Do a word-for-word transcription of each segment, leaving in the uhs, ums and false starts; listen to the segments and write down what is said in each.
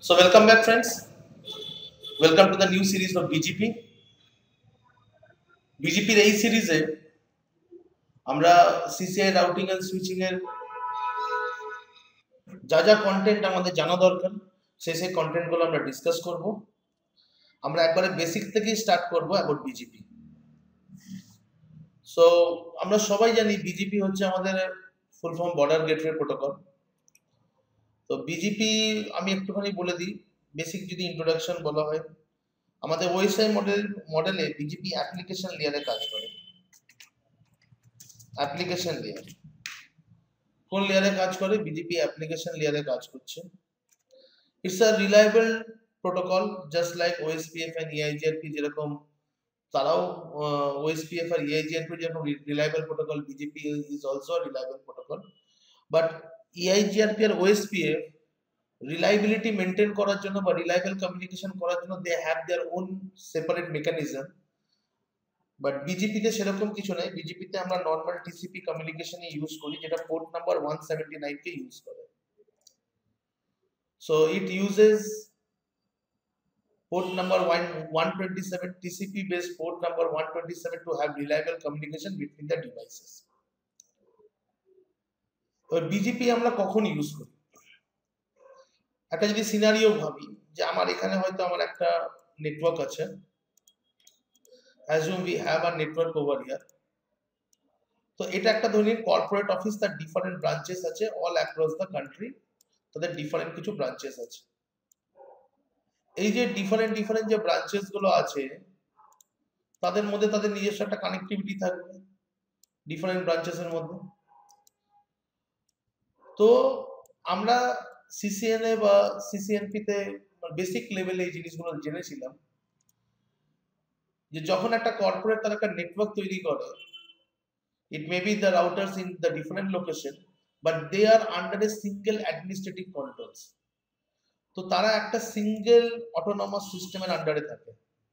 So welcome back friends. Welcome to the new series of B G P. B G P এই সিরিজে আমরা C C I routing and switching এর যা যা content আমাদের জানা দরকার সেই সেই কন্টেন্ট গুলো আমরা ডিসকাস করব। আমরা একবারে বেসিক থেকেই স্টার্ট করব about B G P। So আমরা সবাই জানি B G P হচ্ছে আমাদের full form border gateway protocol. তো B G P আমি একটুখানি বলে দিই, বেসিক যদি ইন্ট্রোডাকশন বলা হয়, আমাদের O S I মডেল মডেলে B G P অ্যাপ্লিকেশন লেয়ারে কাজ করে। অ্যাপ্লিকেশন লেয়ার কোন লেয়ারে কাজ করে? B G P অ্যাপ্লিকেশন লেয়ারে কাজ করছে। It's a reliable protocol just like O S P F and E I G R P, যেরকম তারাও O S P F আর E I G R P যেরকম reliable protocol, B G P is also reliable protocol. But E I G R P আর O S P F reliability maintain করার জন্য বা reliable communication করার জন্য they have their own separate mechanism. But B G P তে সেরকম কিছু নাই। B G P তে আমরা নরমাল T C P কমিউনিকেশনই ইউজ করি, যেটা পোর্ট নাম্বার one seventy-nine কে ইউজ করে। So it uses port number one twenty-seven, T C P based port number one twenty-seven to have reliable communication between the devices. তো B G P আমরা কখন use করি? একটা যদি scenario ভাবি যে আমার এখানে হয়তো আমার একটা নেটওয়ার্ক আছে, assume we have a network over here. তো এটা একটা ধরনের কর্পোরেট অফিস, তার ডিফারেন্ট ব্রাঞ্চেস আছে অল অ্যাক্রস দ্য কান্ট্রি, তাদের ডিফারেন্ট কিছু ব্রাঞ্চেস আছে। এই যে ডিফারেন্ট ডিফারেন্ট যে ব্রাঞ্চেস গুলো আছে তাদের মধ্যে তাদের নিজস্ব একটা কানেক্টিভিটি থাকবে ডিফারেন্ট ব্রাঞ্চেসের মধ্যে। তো আমরা C C N A বা C C N P তে বেসিক লেভেলে এই জিনিসগুলো জেনেছিলাম যে যখন একটা কর্পোরেট তার একটা নেটওয়ার্ক তৈরি করে, it may be the routers in the different location but they are under a single administrative controls. তো তারা একটা সিঙ্গেল অটোনমাস সিস্টেমের আন্ডারে থাকে,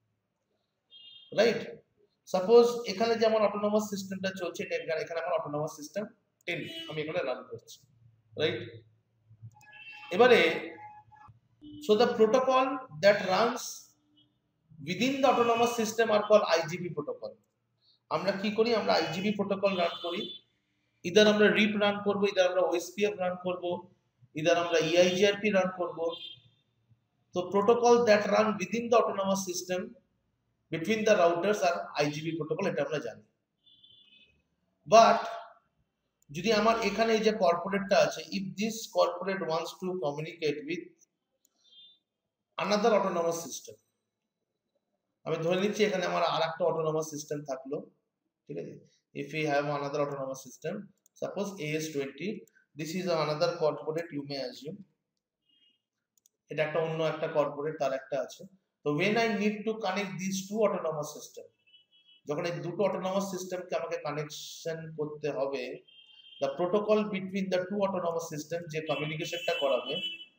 রাইট? সাপোজ এখানে যে আমার অটোনমাস সিস্টেমটা চলছে, এখানে আমার অটোনমাস সিস্টেম ten আমি এখানে রান করছি, রাইট? এবারে so the protocol that runs within the autonomous system are called I G P protocol. আমরা কি করি? আমরা I G P protocol run করি। ইদার আমরা রিপ রান করব, ইদার আমরা O S P F run করব, ইদার আমরা E I G R P run করব। তো protocol that run within the autonomous system between the routers are I G P protocol, এটা আমরা জানি। বাট যদি আমার এখানে এই যে কর্পোরেটটা আছে, if this corporate wants to communicate with another autonomous system, আমি ধরে নিচ্ছি এখানে আমার আরেকটা অটোনমাস সিস্টেম থাকলো, ঠিক আছে? if we have another autonomous system, suppose A S twenty, this is another corporate, you may assume এটা একটা অন্য একটা কর্পোরেট, তার একটা আছে। তো when I need to connect these two autonomous system, যখন এই দুটো অটোনমাস সিস্টেমকে আমাকে কানেকশন করতে হবে, the protocol between the two autonomous system যে কমিউনিকেশনটা করাবে,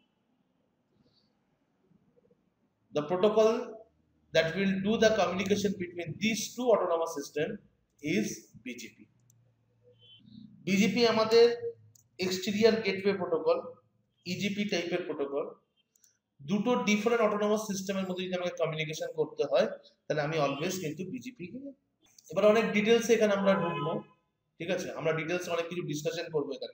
the protocol that will do the communication between these two autonomous system is B G P. B G P আমাদের exterior gateway protocol, E G P টাইপের protocol. দুটো different autonomous সিস্টেমের মধ্যে যদি আমাকে communication করতে হয় তাহলে আমি অলওয়েজ কিন্তু B G P কে। এবার অনেক ডিটেইলস এখানে আমরা ঢুকবো, ঠিক আছে? আমরা ডিটেইলস অনেক কিছু ডিসকাশন করব এখানে।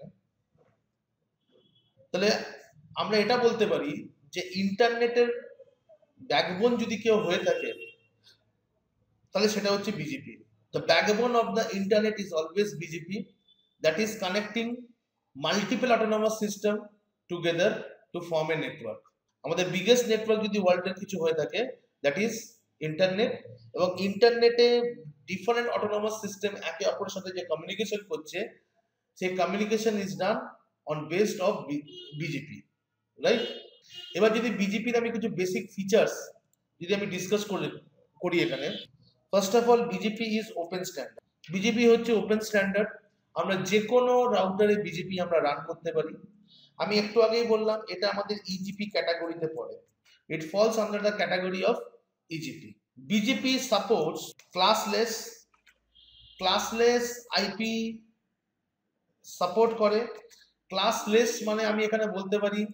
তাহলে আমরা এটা বলতে পারি যে ইন্টারনেটের ব্যাকবোন যদি কেউ হয়ে থাকে তাহলে সেটা হচ্ছে B G P. The backbone of the internet is always B G P, that is connecting multiple autonomous system together to form a network. আমাদের বিগেস্ট নেটওয়ার্ক যদি ওয়ার্ল্ডের কিছু হয়ে থাকে, দ্যাট ইজ ইন্টারনেট। এবং ইন্টারনেটে ডিফারেন্ট অটোনমাস সিস্টেম একে অপরের সাথে যে কমিউনিকেশন করছে, সেই communication is done on based of B G P, right? এবার যদি B G P এর আমি কিছু বেসিক ফিচার্স যদি আমি ডিসকাস করি করি এখানে, first of all B G P is open standard. B G P হচ্ছে ওপেন স্ট্যান্ডার্ড। আমরা যে কোনো রাউটারে B G P আমরা রান করতে পারি। আমি একটু আগেই বললাম এটা আমাদের E G P ক্যাটাগরিতে পড়ে। It falls under the category of E G P. B G P supports classless classless I P support করে। ক্লাসলেস মানে আমি এখানে বলতে পারি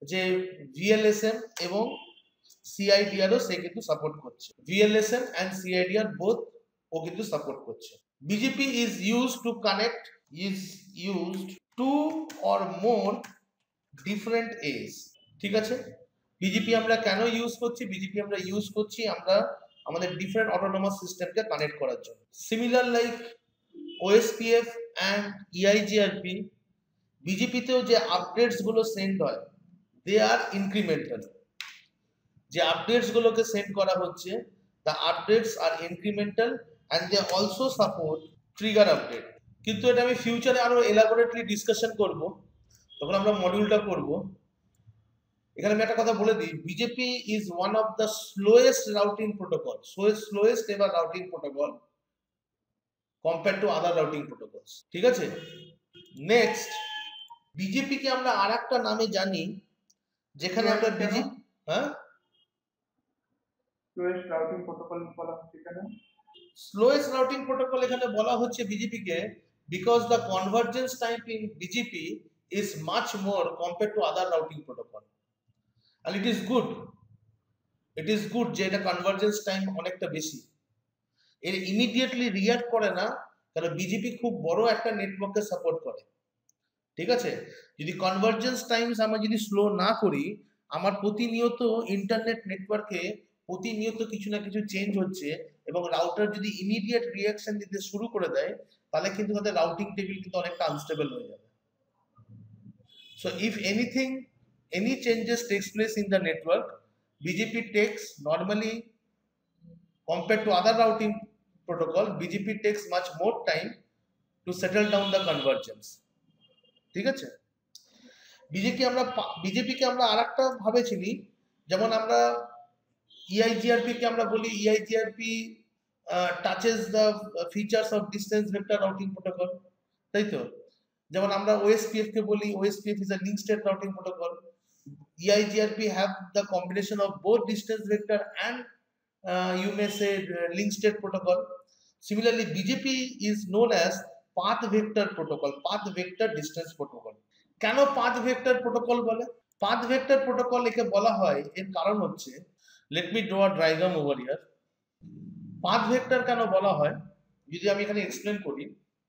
যে ভিএলএসএম এবং সিআইডিআরও সে কিন্তু সাপোর্ট করছে। ভিএলএসএম এন্ড সিআইডিআর বোথ ও কিন্তু সাপোর্ট করছে। BGP is used to connect is used to or more different AS. ঠিক আছে, বিজেপি আমরা কেন ইউজ করছি? বিজেপি আমরা ইউজ করছি আমরা আমাদের ডিফারেন্ট অটোনমাস সিস্টেমকে কানেক্ট করার জন্য। Similar like OSPF and EIGRP, বিজেপিতেও যে আপডেটস গুলো সেন্ড হয় দে আর ইনক্রিমেন্টাল। যে আপডেটস গুলোকে সেন্ড করা হচ্ছে the updates are incremental and they also support trigger update. কিন্তু এটা আমি ফিউচারে আরো এলাবোরেটলি ডিসকাশন করব, তখন আমরা মডিউলটা করব। এখানে আমি একটা কথা বলে দিই, BGP is one of the slowest routing protocol, slowest ever routing protocol compare to other routing protocols. ঠিক আছে, নেক্সট বিজেপি কে আমরা আর একটা নামে জানি, যেখানে আমরা বিজেপি হ্যাঁ স্লোয়েস্ট রাউটিং প্রোটোকল বলা হচ্ছে কেন? স্লোয়েস্ট রাউটিং প্রোটোকল এখানে বলা হচ্ছে বিজেপি কে because the convergence time in BGP is much more compare to other routing protocol. and it is good it is good যে এটা কনভার্জেন্স টাইম অনেকটা বেশি। এর ইমিডিয়েটলি রিঅ্যাক্ট করে না, কারণ বিজেপি খুব বড় একটা নেটওয়ার্ককে সাপোর্ট করে। ঠিক আছে, যদি কনভার্জেন্স টাইমস আমরা যদি স্লো না করি, আমার প্রতিনিয়ত ইন্টারনেট নেটওয়ার্কে প্রতিনিয়ত কিছু না কিছু চেঞ্জ হচ্ছে, এবং রাউটার যদি ইমিডিয়েট রিঅ্যাকশন দিতে শুরু করে দেয়, তাহলে কিন্তু তাদের রাউটিং টেবিল কিন্তু অনেকটা আনস্টেবল হয়ে যাবে। So if anything any changes takes place in the network, B G P takes normally compared to other routing protocol, B G P takes much more time to settle down the convergence. ঠিক আছে, BJP আমরা BJP কে আমরা আরেকটা ভাবে চিনি, যেমন আমরা ইআইজিআরপি কে আমরা বলি EIGRP touches the features of distance vector routing protocol, তাই তো? যেমন আমরা ওএসপিএফ কে বলি OSPF is a link state routing protocol. E I G R P have the combination of both distance vector and uh, you may say uh, link state protocol. Similarly, B J P is known as path vector protocol, path vector distance protocol. কেন path vector protocol বলে? path vector protocol একে বলা হয় এর কারণ হচ্ছে, let me draw a diagram over here. path vector কেন বলা হয় যদি আমি এখানে এক্সপ্লেন করি,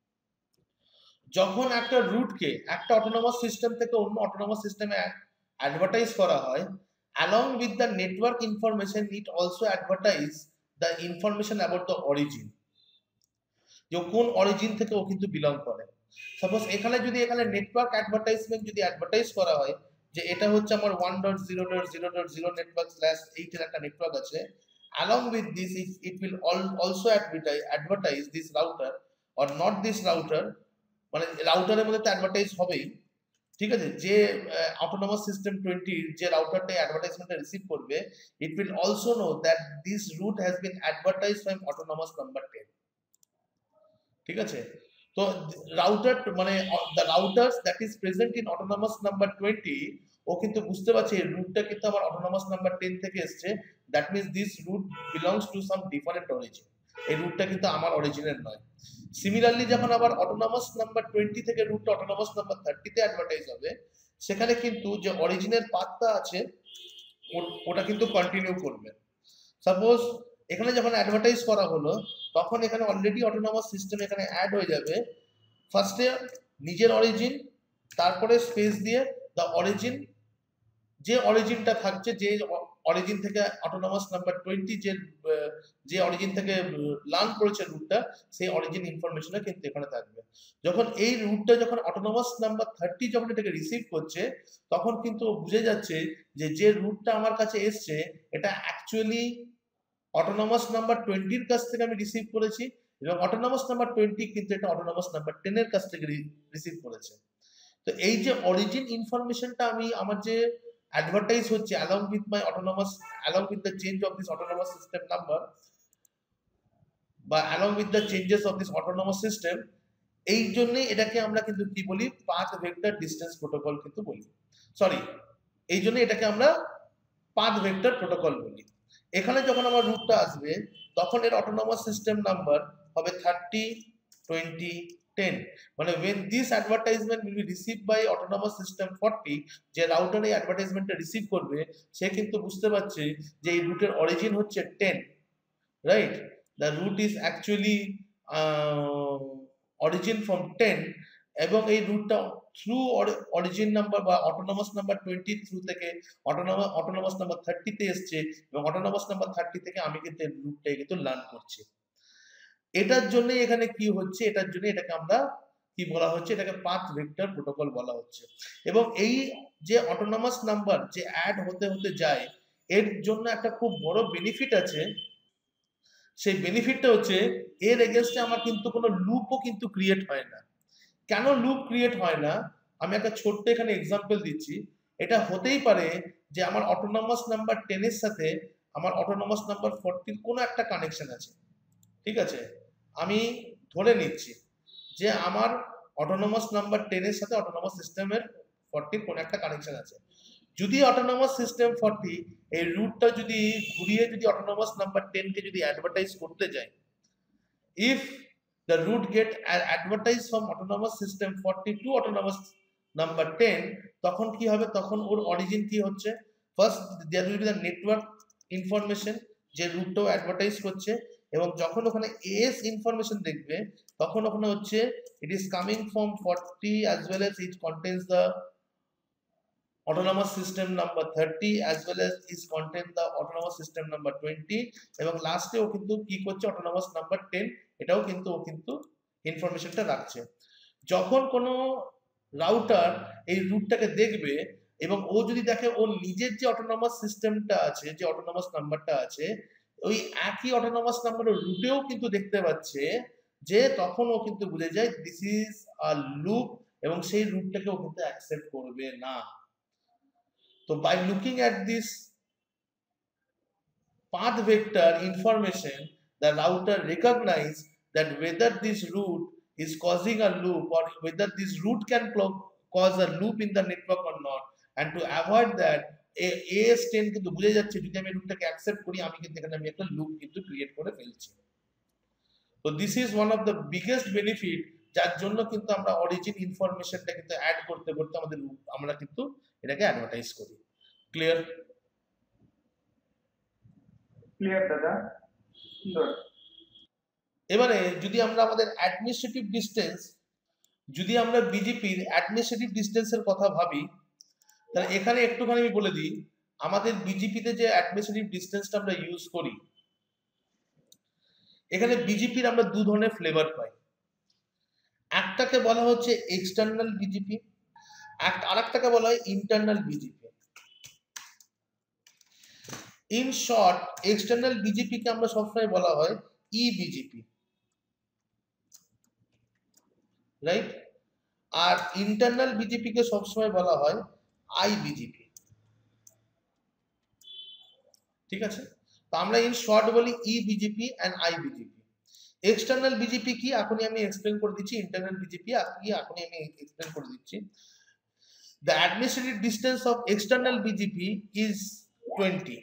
যখন একটা রুটকে একটা অটোনমাস সিস্টেম থেকে অন্য অটোনমাস সিস্টেমে অ্যাডভার্টাইজ করা হয়, along with the network information it also advertise the information about the origin, যে কোন অরিজিন থেকে ও কিন্তু বিলং করে। সাপোজ এখানে যদি এখানে নেটওয়ার্ক অ্যাডভার্টাইজমেন্ট যদি অ্যাডভার্টাইজ করা হয় যে এটা হচ্ছে আমার one dot zero dot zero dot zero network slash eight এর একটা নেটওয়ার্ক আছে, along with this it, it will all, also advertise advertise this router or not this router, মানে রাউটারের মধ্যে তো অ্যাডভার্টাইজ হবেই। ঠিক আছে, যে অটোনমাস সিস্টেম টোয়েন্টি যে রাউটারটা অ্যাডভার্টাইজমেন্টটা রিসিভ করবে, it will also know that this route has been advertised from autonomous number ten. ঠিক আছে, তো রাউটার মানে the routers that is present in autonomous number twenty, ও কিন্তু বুঝতে পারছে এই রুটটা কিন্তু আমার অটোনমাস নাম্বার টেন থেকে এসছে, that means this route belongs to some different origin, এই রুটটা কিন্তু আমার অরিজিনের নয়। সিমিলারলি যখন আবার অটোনমাস নাম্বার টোয়েন্টি থেকে রুটটা অটোনমাস নাম্বার থার্টি তে অ্যাডভার্টাইজ হবে, সেখানে কিন্তু যে অরিজিনের পাথটা আছে ওটা কিন্তু কন্টিনিউ করবে। সাপোজ এখানে যখন অ্যাডভার্টাইজ করা হলো, তখন এখানে অলরেডি অটোনমাস সিস্টেম এখানে অ্যাড হয়ে যাবে। ফার্স্টে নিজের অরিজিন, তারপরে স্পেস দিয়ে দ্য অরিজিন, যে অরিজিনটা থাকছে, যে অরিজিন থেকে অটোনমাস নাম্বার টোয়েন্টি যে যে অরিজিন থেকে লার্ন করেছে রুটটা, সেই অরিজিন ইনফরমেশনও কিন্তু এখানে থাকবে। যখন এই রুটটা যখন অটোনমাস নাম্বার থার্টি যখন এটাকে রিসিভ করছে, তখন কিন্তু বুঝে যাচ্ছে যে যে রুটটা আমার কাছে এসছে এটা অ্যাকচুয়ালি অটোনমাস নাম্বার টোয়েন্টির কাছ থেকে আমি রিসিভ করেছি, এবং অটোনমাস নাম্বার টোয়েন্টি কিন্তু এটা অটোনমাস নাম্বার টেন এর কাছ থেকে রিসিভ করেছে। তো এই যে অরিজিন ইনফরমেশনটা আমি আমার যে advertise হচ্ছে along with my autonomous along with the change of this autonomous system number বা along with the changes of this autonomous system, এই জন্য এটাকে আমরা কিন্তু কি বলি, path vector distance protocol কিন্তু বলি, সরি এই জন্য এটাকে আমরা path vector protocol বলি। এখানে যখন আমার রুটটা আসবে, তখন এর autonomous system নাম্বার হবে থার্টি, টোয়েন্টি, ten মানে when this advertisement will be received by autonomous system forty যে রাউটার এই অ্যাডভার্টাইজমেন্টটা রিসিভ করবে সে কিন্তু বুঝতে পারছে যে এই রুটের অরিজিন হচ্ছে ten, right? The root is actually uh, origin from ten এবং এই রুটটা থ্রু অরিজিন নাম্বার বা অটোনমাস নাম্বার টোয়েন্টি থ্রু থেকে অটোনমাস অটোনমাস নাম্বার থার্টি তে এসছে এবং অটোনমাস নাম্বার থার্টি থেকে আমি কিন্তু এই রুটটাই কিন্তু লার্ন করছি। এটার জন্য এখানে কি হচ্ছে, এটার জন্য এটাকে আমরা কি বলা হচ্ছে, এটাকে পাথ ভেক্টর প্রোটোকল বলা হচ্ছে। এবং এই যে অটোনমাস নাম্বার যে অ্যাড হতে হতে যায় এর জন্য একটা খুব বড় বেনিফিট আছে। সেই বেনিফিটটা হচ্ছে এর এগেইনস্টে আমার কিন্তু কোনো লুপও কিন্তু ক্রিয়েট হয় না। কেন লুপ ক্রিয়েট হয় না আমি একটা ছোট্ট এখানে এক্সাম্পল দিচ্ছি। এটা হতেই পারে যে আমার অটোনমাস নাম্বার টেন এর সাথে আমার অটোনমাস নাম্বার ফোরটির কোনো একটা কানেকশন আছে, ঠিক আছে? আমি ধরে নিচ্ছি যে আমার অটোনমাস নাম্বার টেন এর সাথে অটোনমাস সিস্টেমের ফোরটির কোনো একটা কানেকশন আছে। যদি অটোনমাস সিস্টেম ফোরটি এই রুটটা যদি ঘুরিয়ে যদি অটোনমাস নাম্বার টেন কে যদি অ্যাডভার্টাইজ করতে যায়, if the root get advertised from autonomous system forty to autonomous number ten তখন কি হবে, তখন ওর অরিজিন কি হচ্ছে, first there will be the network information যে রুটটাও অ্যাডভার্টাইজ করছে এবং যখন ওখানে এস ইনফরমেশন দেখবে তখন ওখানে হচ্ছে it is coming from forty as well as it contains the autonomous system number thirty as well as is contain the autonomous system number twenty এবং লাস্টে ও কিন্তু কি করছে autonomous number ten এটাও কিন্তু ও কিন্তু ইনফরমেশনটা রাখছে। যখন কোনো রাউটার এই রুটটাকে দেখবে এবং ও যদি দেখে ওর নিজের যে অটোনমাস সিস্টেমটা আছে যে অটোনমাস নাম্বারটা আছে ওই একই অটোনমাস নাম্বারের রুটেও কিন্তু দেখতে পাচ্ছে যে তখন ও কিন্তু বুঝে যায় দিস ইজ আ লুপ এবং সেই রুটটাকে ও কিন্তু অ্যাকসেপ্ট করবে না। So by looking at this path vector information, the router recognize that whether this route is causing a loop or whether this route can cause a loop in the network or not, and to avoid that A S ten কিন্তু বুঝে যাচ্ছে যদি আমি রুটটাকে accept করি আমি কিন্তু এখানে আমি একটা লুপ কিন্তু ক্রিয়েট করে ফেলছি। So this is one of the biggest benefit যার জন্য কিন্তু আমরা অরিজিন ইনফরমেশনটা কিন্তু অ্যাড করতে করতে আমাদের আমরা কিন্তু এটাকে অ্যাডভার্টাইজ করি। ক্লিয়ার? ক্লিয়ার দাদা, সুন্দর। এবারে যদি আমরা আমাদের অ্যাডমিনিস্ট্রেটিভ ডিসটেন্স যদি আমরা বিজেপির অ্যাডমিনিস্ট্রেটিভ ডিসটেন্সের কথা ভাবি তাহলে এখানে একটুখানি আমি বলে দিই আমাদের বিজেপিতে যে অ্যাডমিনিস্ট্রেটিভ ডিসটেন্সটা আমরা ইউজ করি এখানে বিজেপির আমরা দু ধরনের ফ্লেভার পাই। একটাকে বলা হচ্ছে এক্সটার্নাল বিজেপি, আর একটাকে বলা হয় internal BGP. In short external BGP কে আমরা সবসময় বলা হয় ই বিজেপি, রাইট? আর ইন্টারনাল বিজেপি কে সবসময় বলা হয় আই বিজেপি, ঠিক আছে? তো আমরা ইন শর্ট বলি E BGP and I BGP. External BGP কি এখনই আমি এক্সপ্লেন করে দিচ্ছি, ইন্টারনাল বিজেপি কি এখনই আমি এক্সপ্লেন করে দিচ্ছি। The administrative distance of external B G P is twenty.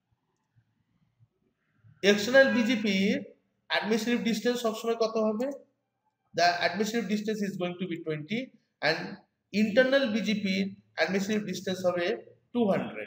External B G P administrative distance সবসময় কত হবে? The administrative distance is going to be twenty and internal B G P administrative distance হবে two hundred.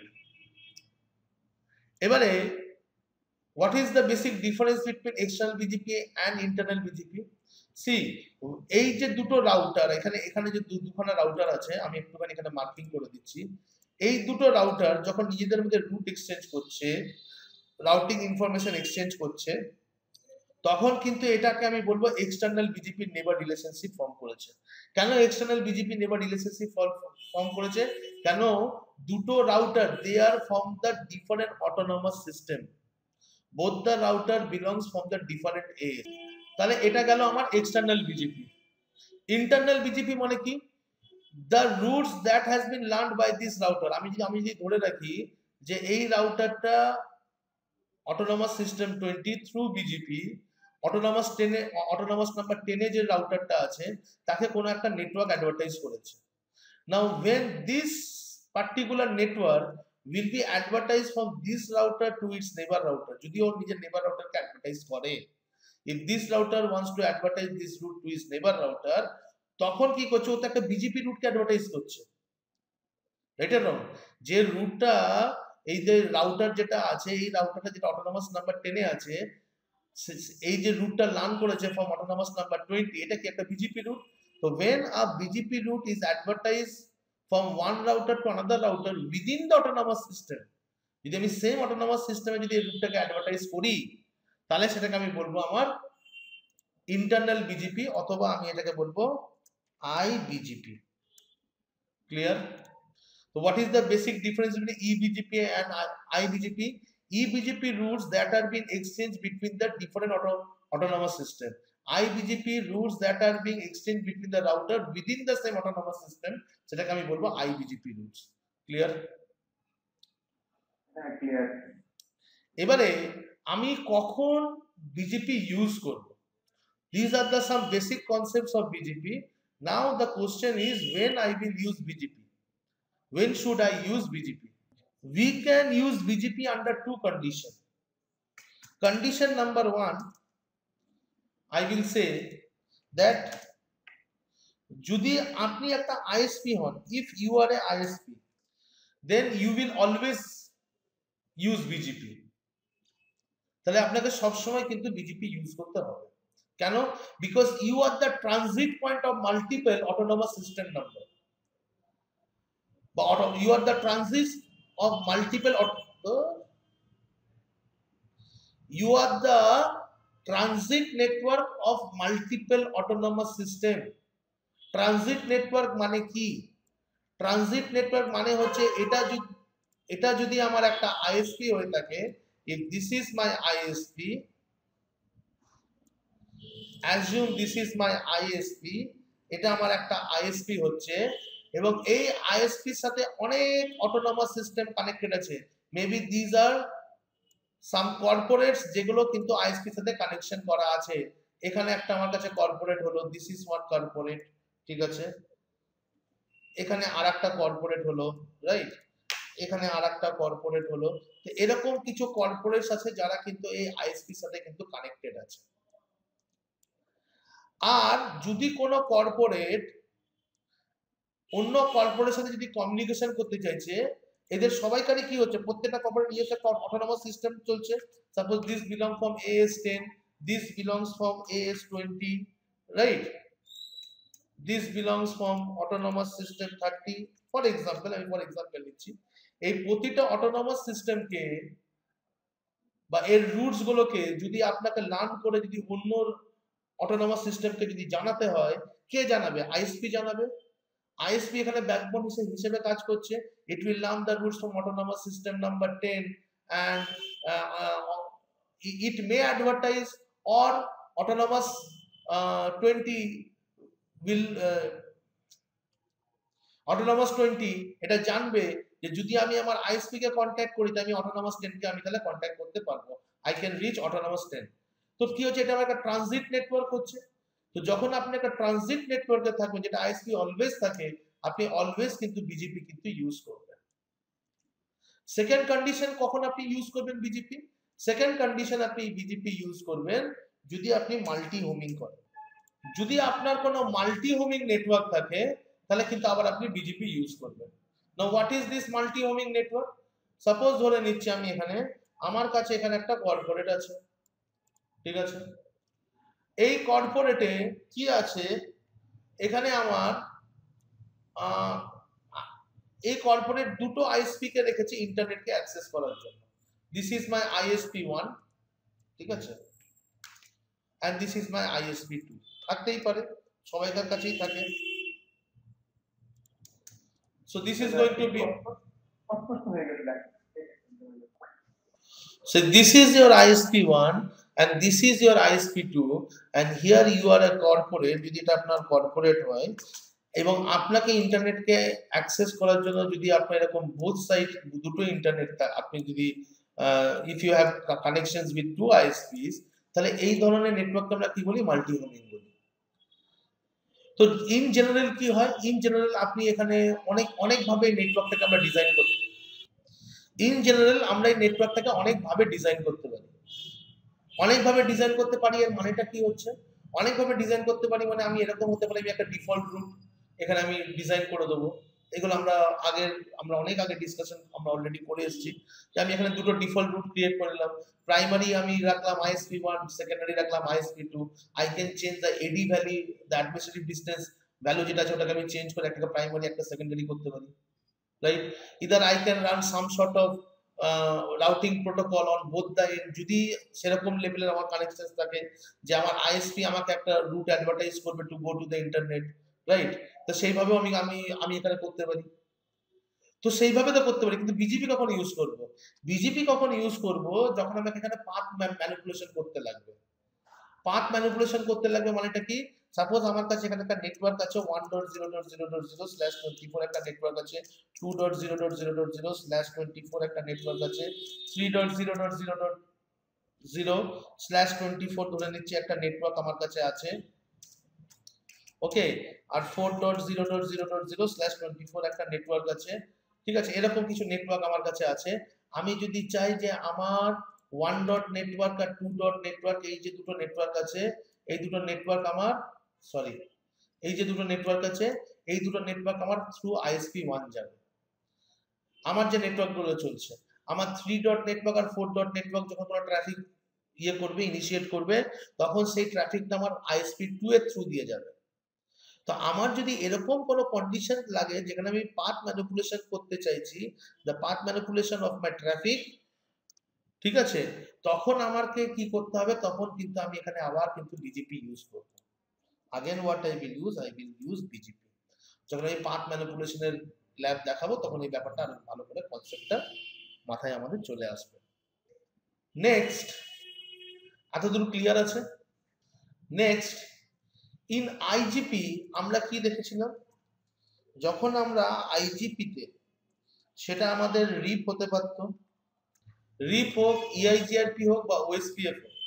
এবারে what is the basic difference between external B G P and internal B G P? See, এই যে দুটো router এখানে এখানে যে দুখানা router আছে আমি একটুখানি এখানে মার্কিং করে দিচ্ছি। এই দুটো রাউটার যখন নিজেদের মধ্যে রুট এক্সচেঞ্জ করছে, রাউটিং ইনফরমেশন এক্সচেঞ্জ করছে, তখন কিন্তু এটাকে আমি বলবো external BGP neighbour relationship form করেছে। কেন external BGP neighbour relationship form করেছে? কেন দুটো router they are from the different autonomous system, both the router belongs from the different এ। তাহলে এটা গেল আমার এক্সটার্নাল বিজেপি। ইন্টারনাল বিজেপি মানে কি? The routes that has been learned by this router. আমি যদি আমি যদি ধরে রাখি যে এই রাউটারটা autonomous system twenty through BGP autonomous ten এ অটোনমাস নাম্বার টেন এ যে রাউটারটা আছে তাকে কোনো একটা নেটওয়ার্ক অ্যাডভার্টাইজ করেছে। নাও when this particular network will be advertised from this router to its neighbor router, যদি ওর নিজের নেইবার রাউটারকে অ্যাডভার্টাইজ করে if this router wants to advertise this route to his neighbor router, তখন কি করছে, ও তো একটা বিজেপি রুটকে অ্যাডভার্টাইজ করছে, রাইট আর রং? যে রুটটা এই যে রাউটার যেটা আছে, এই রাউটারটা যেটা অটোনমাস নাম্বার টেনে আছে, এই যে রুটটা লার্ন করেছে ফ্রম অটোনমাস নাম্বার টোয়েন্টি, এটা কি একটা বিজেপি রুট? তো when a BGP route is advertised from one router to another router within the autonomous system, যদি আমি সেম অটোনমাস সিস্টেমে যদি এই রুটটাকে অ্যাডভার্টাইজ করি, তাহলে সেটাকে আমি বলবো আমার ইন্টারনাল বিজেপি, অথবা আমি এটাকে বলবো IBGP. Clear? So what is the basic difference between E B G P and I B G P? E B G P routes that are being exchanged between the different auto, autonomous system. I B G P routes that are being exchanged between the router within the same autonomous system, সেটাকে আমি বলবো I B G P routes. Clear? হ্যাঁ, clear. এবারে আমি কখন BGP use করব? These are the some basic concepts of B G P. Now the question is, when I will use B G P? When should I use B G P? We can use B G P under two conditions. Condition number one, I will say that যদি আপনি একটা I S P হন, if you are a I S P, then you will always use B G P. তাহলে আপনাকে সব সময় কিন্তু B G P use করতে হবে। কেন? Because you are the transit point of multiple autonomous system number. But you are the transit of multiple you are the transit network of multiple autonomous system. Transit network মানে কি? Transit network মানে হচ্ছে এটা যদি এটা যদি আমার একটা I S P হয়ে থাকে, if this is my I S P, assume this is my I S P, এটা আমার একটা I S P হচ্ছে, এবং এই I S P এর সাথে অনেক অটোনমাস সিস্টেম কানেক্টেড আছে। Maybe this are some corporates যেগুলো কিন্তু I S P এর সাথে কানেকশন করা আছে। এখানে একটা আমার কাছে কর্পোরেট হলো, দিস ইজ ওয়ান কর্পোরেট, ঠিক আছে? এখানে আরেকটা কর্পোরেট হলো, রাইট? এখানে আরেকটা কর্পোরেট হলো। তো এরকম কিছু কর্পোরেটস আছে যারা কিন্তু এই I S P এর সাথে কিন্তু কানেক্টেড আছে। আর যদি কোনো কর্পোরেট অন্য কর্পোরেটের সাথে যদি কমিউনিকেশন করতে চাইছে, এদের সবাইকারই কি হচ্ছে, প্রত্যেকটা কর্পোরেট নিয়ে একটা অটোনমাস সিস্টেম চলছে। Suppose this belong from A S ten, this belongs from A S twenty, রাইট? This belongs from autonomous system thirty, for example, আমি ফর এক্সাম্পল নিচ্ছি। এই প্রতিটা অটোনমাস সিস্টেমকে বা এর রুটস গুলোকে যদি আপনাকে লার্ন করে যদি অন্য অটোনমাস সিস্টেমকে যদি জানাতে হয়, কে জানাবে? I S P জানাবে। I S P এখানে ব্যাকবোন হিসেবে কাজ করছে। It will learn the routes from autonomous system number ten and uh, uh, it may advertise, or autonomous uh, twenty will uh, autonomous twenty এটা জানবে যে যদি আমি আমার I S P কে কন্টাক্ট করি, তাহলে আমি autonomous ten কে আমি তাহলে কন্টাক্ট করতে পারবো। I can reach autonomous ten. তো কি হচ্ছে, এটা আমার একটা ট্রানজিট নেটওয়ার্ক হচ্ছে। তো যখন আপনি একটা ট্রানজিট নেটওয়ার্কে থাকবেন, যেটা I S P অলওয়েজ থাকে, আপনি অলওয়েজ কিন্তু বিজেপি কিন্তু ইউজ করবেন। সেকেন্ড কন্ডিশন, কখন আপনি ইউজ করবেন বিজেপি? সেকেন্ড কন্ডিশন, আপনি বিজেপি ইউজ করবেন যদি আপনি মাল্টি হোমিং করেন। যদি আপনার কোনো মাল্টি হোমিং নেটওয়ার্ক থাকে, তাহলে কিন্তু আবার আপনি বিজেপি ইউজ করবেন। Now what is this multi homing network? Suppose ধরে নিচ্ছি আমি এখানে আমার কাছে এখানে একটা কর্পোরেট আছে, ঠিক আছে? এই কর্পোরেটে কি আছে, এখানে আমার এই কর্পোরেট দুটো I S P কে রেখেছে ইন্টারনেটকে অ্যাক্সেস করার জন্য। This is my I S P one, ঠিক আছে? And this is my I S P two, থাকতেই পারে, সবাইকার কাছেই থাকে। So this is going to be, so this is your I S P one and this is your I S P two, and here you are a corporate, যদি এটা আপনার corporate হয় এবং আপনাকে ইন্টারনেটকে অ্যাক্সেস করার জন্য যদি আপনার এরকম বোথ সাইড দুটো ইন্টারনেট আপনি যদি if you have connections with two I S Ps, তাহলে এই ধরনের নেটওয়ার্ককে আমরা কি বলি? মাল্টি হোমিং বলি। তো ইন জেনারেল কি হয়, ইন জেনারেল আপনি এখানে অনেক অনেক ভাবে নেটওয়ার্কটাকে আমরা ডিজাইন করি। ইন জেনারেল আমরা এই নেটওয়ার্কটাকে অনেক ভাবে ডিজাইন করতে পারি। অনেকভাবে ডিজাইন করতে পারি, এর মানেটা কি হচ্ছে, অনেকভাবে ডিজাইন করতে পারি মানে আমি এরকম হতে পারি, আমি একটা ডিফল্ট রুট এখানে আমি ডিজাইন করে দেবো। এগুলো আমরা আগের আমরা অনেক আগে ডিসকাশন আমরা অলরেডি করে এসেছি যে আমি এখানে দুটো ডিফল্ট রুট ক্রিয়েট করে নিলাম। প্রাইমারি আমি রাখলাম আইএসপি ওয়ান, সেকেন্ডারি রাখলাম ISP two. I can change the AD value, the administrative distance value যেটা আছে ওটাকে আমি চেঞ্জ করে একটা প্রাইমারি একটা সেকেন্ডারি করতে পারি, right? Either I can run some sort of routing protocol on both the end, যদি সেরকম লেভেলের আমার কানেকশন থাকে যে আমার আইএসপি আমাকে একটা রুট অ্যাডভার্টাইজ করবে to go to the internet, right? তো সেইভাবেও আমি আমি আমি এখানে করতে পারি। তো সেইভাবে তো করতে পারি, কিন্তু বিজেপি কখন ইউজ করব? বিজেপি কখন ইউজ করব? যখন আমাকে এখানে পাথ ম্যানিপুলেশন করতে লাগবে। পাথ ম্যানিপুলেশন করতে লাগবে মানেটা কি? সাপোজ আমার কাছে এখানে একটা নেটওয়ার্ক আছে one dot zero dot zero dot zero slash twenty four, একটা নেটওয়ার্ক আছে two dot zero dot zero dot zero slash twenty four, একটা নেটওয়ার্ক আছে three dot zero dot zero dot zero slash twenty four, ধরে নিচ্ছি একটা network আমার কাছে আছে, ওকে? আর four dot zero dot zero dot zero slash twenty four একটা নেটওয়ার্ক আছে, ঠিক আছে? এরকম কিছু নেটওয়ার্ক আমার কাছে আছে। আমি যদি চাই যে আমার ওয়ান ডট নেটওয়ার্ক আর টু ডট নেটওয়ার্ক, এই যে দুটো নেটওয়ার্ক আছে, এই দুটো নেটওয়ার্ক আমার সরি এই যে দুটো নেটওয়ার্ক আছে, এই দুটো নেটওয়ার্ক আমার থ্রু আইএসপি ওয়ান যাবে। আমার যে নেটওয়ার্ক গুলো চলছে, আমার থ্রি ডট নেটওয়ার্ক আর ফোর ডট নেটওয়ার্ক যখন কোনো ট্রাফিক ইয়ে করবে, ইনিশিয়েট করবে, তখন সেই ট্রাফিকটা আমার আইএসপি টু এর থ্রু দিয়ে যাবে। তো আমার যদি এরকম কোনো কন্ডিশন লাগে যেখানে আমি পাথ ম্যানিপুলেশন করতে চাইছি, the path manipulation of my traffic, ঠিক আছে, তখন আমাকে কি করতে হবে? তখন কিন্তু আমি এখানে আবার কিন্তু বিজেপি ইউজ করব। Again what I will use, I will use BGP. যখন আমি পাথ ম্যানিপুলেশনের ল্যাব দেখাবো তখন এই ব্যাপারটা আরো ভালো করে কনসেপ্টটা মাথায় আমাদের চলে আসবে। নেক্সট, এতদূর ক্লিয়ার আছে? নেক্সট, ইন আইজিপি আমরা কি দেখেছিলাম? যখন আমরা আইজিপিতে, সেটা আমাদের রিপ হতে পারতো, রিপ হোক, ইআইজিআরপি হোক বা ওএসপিএফ হোক,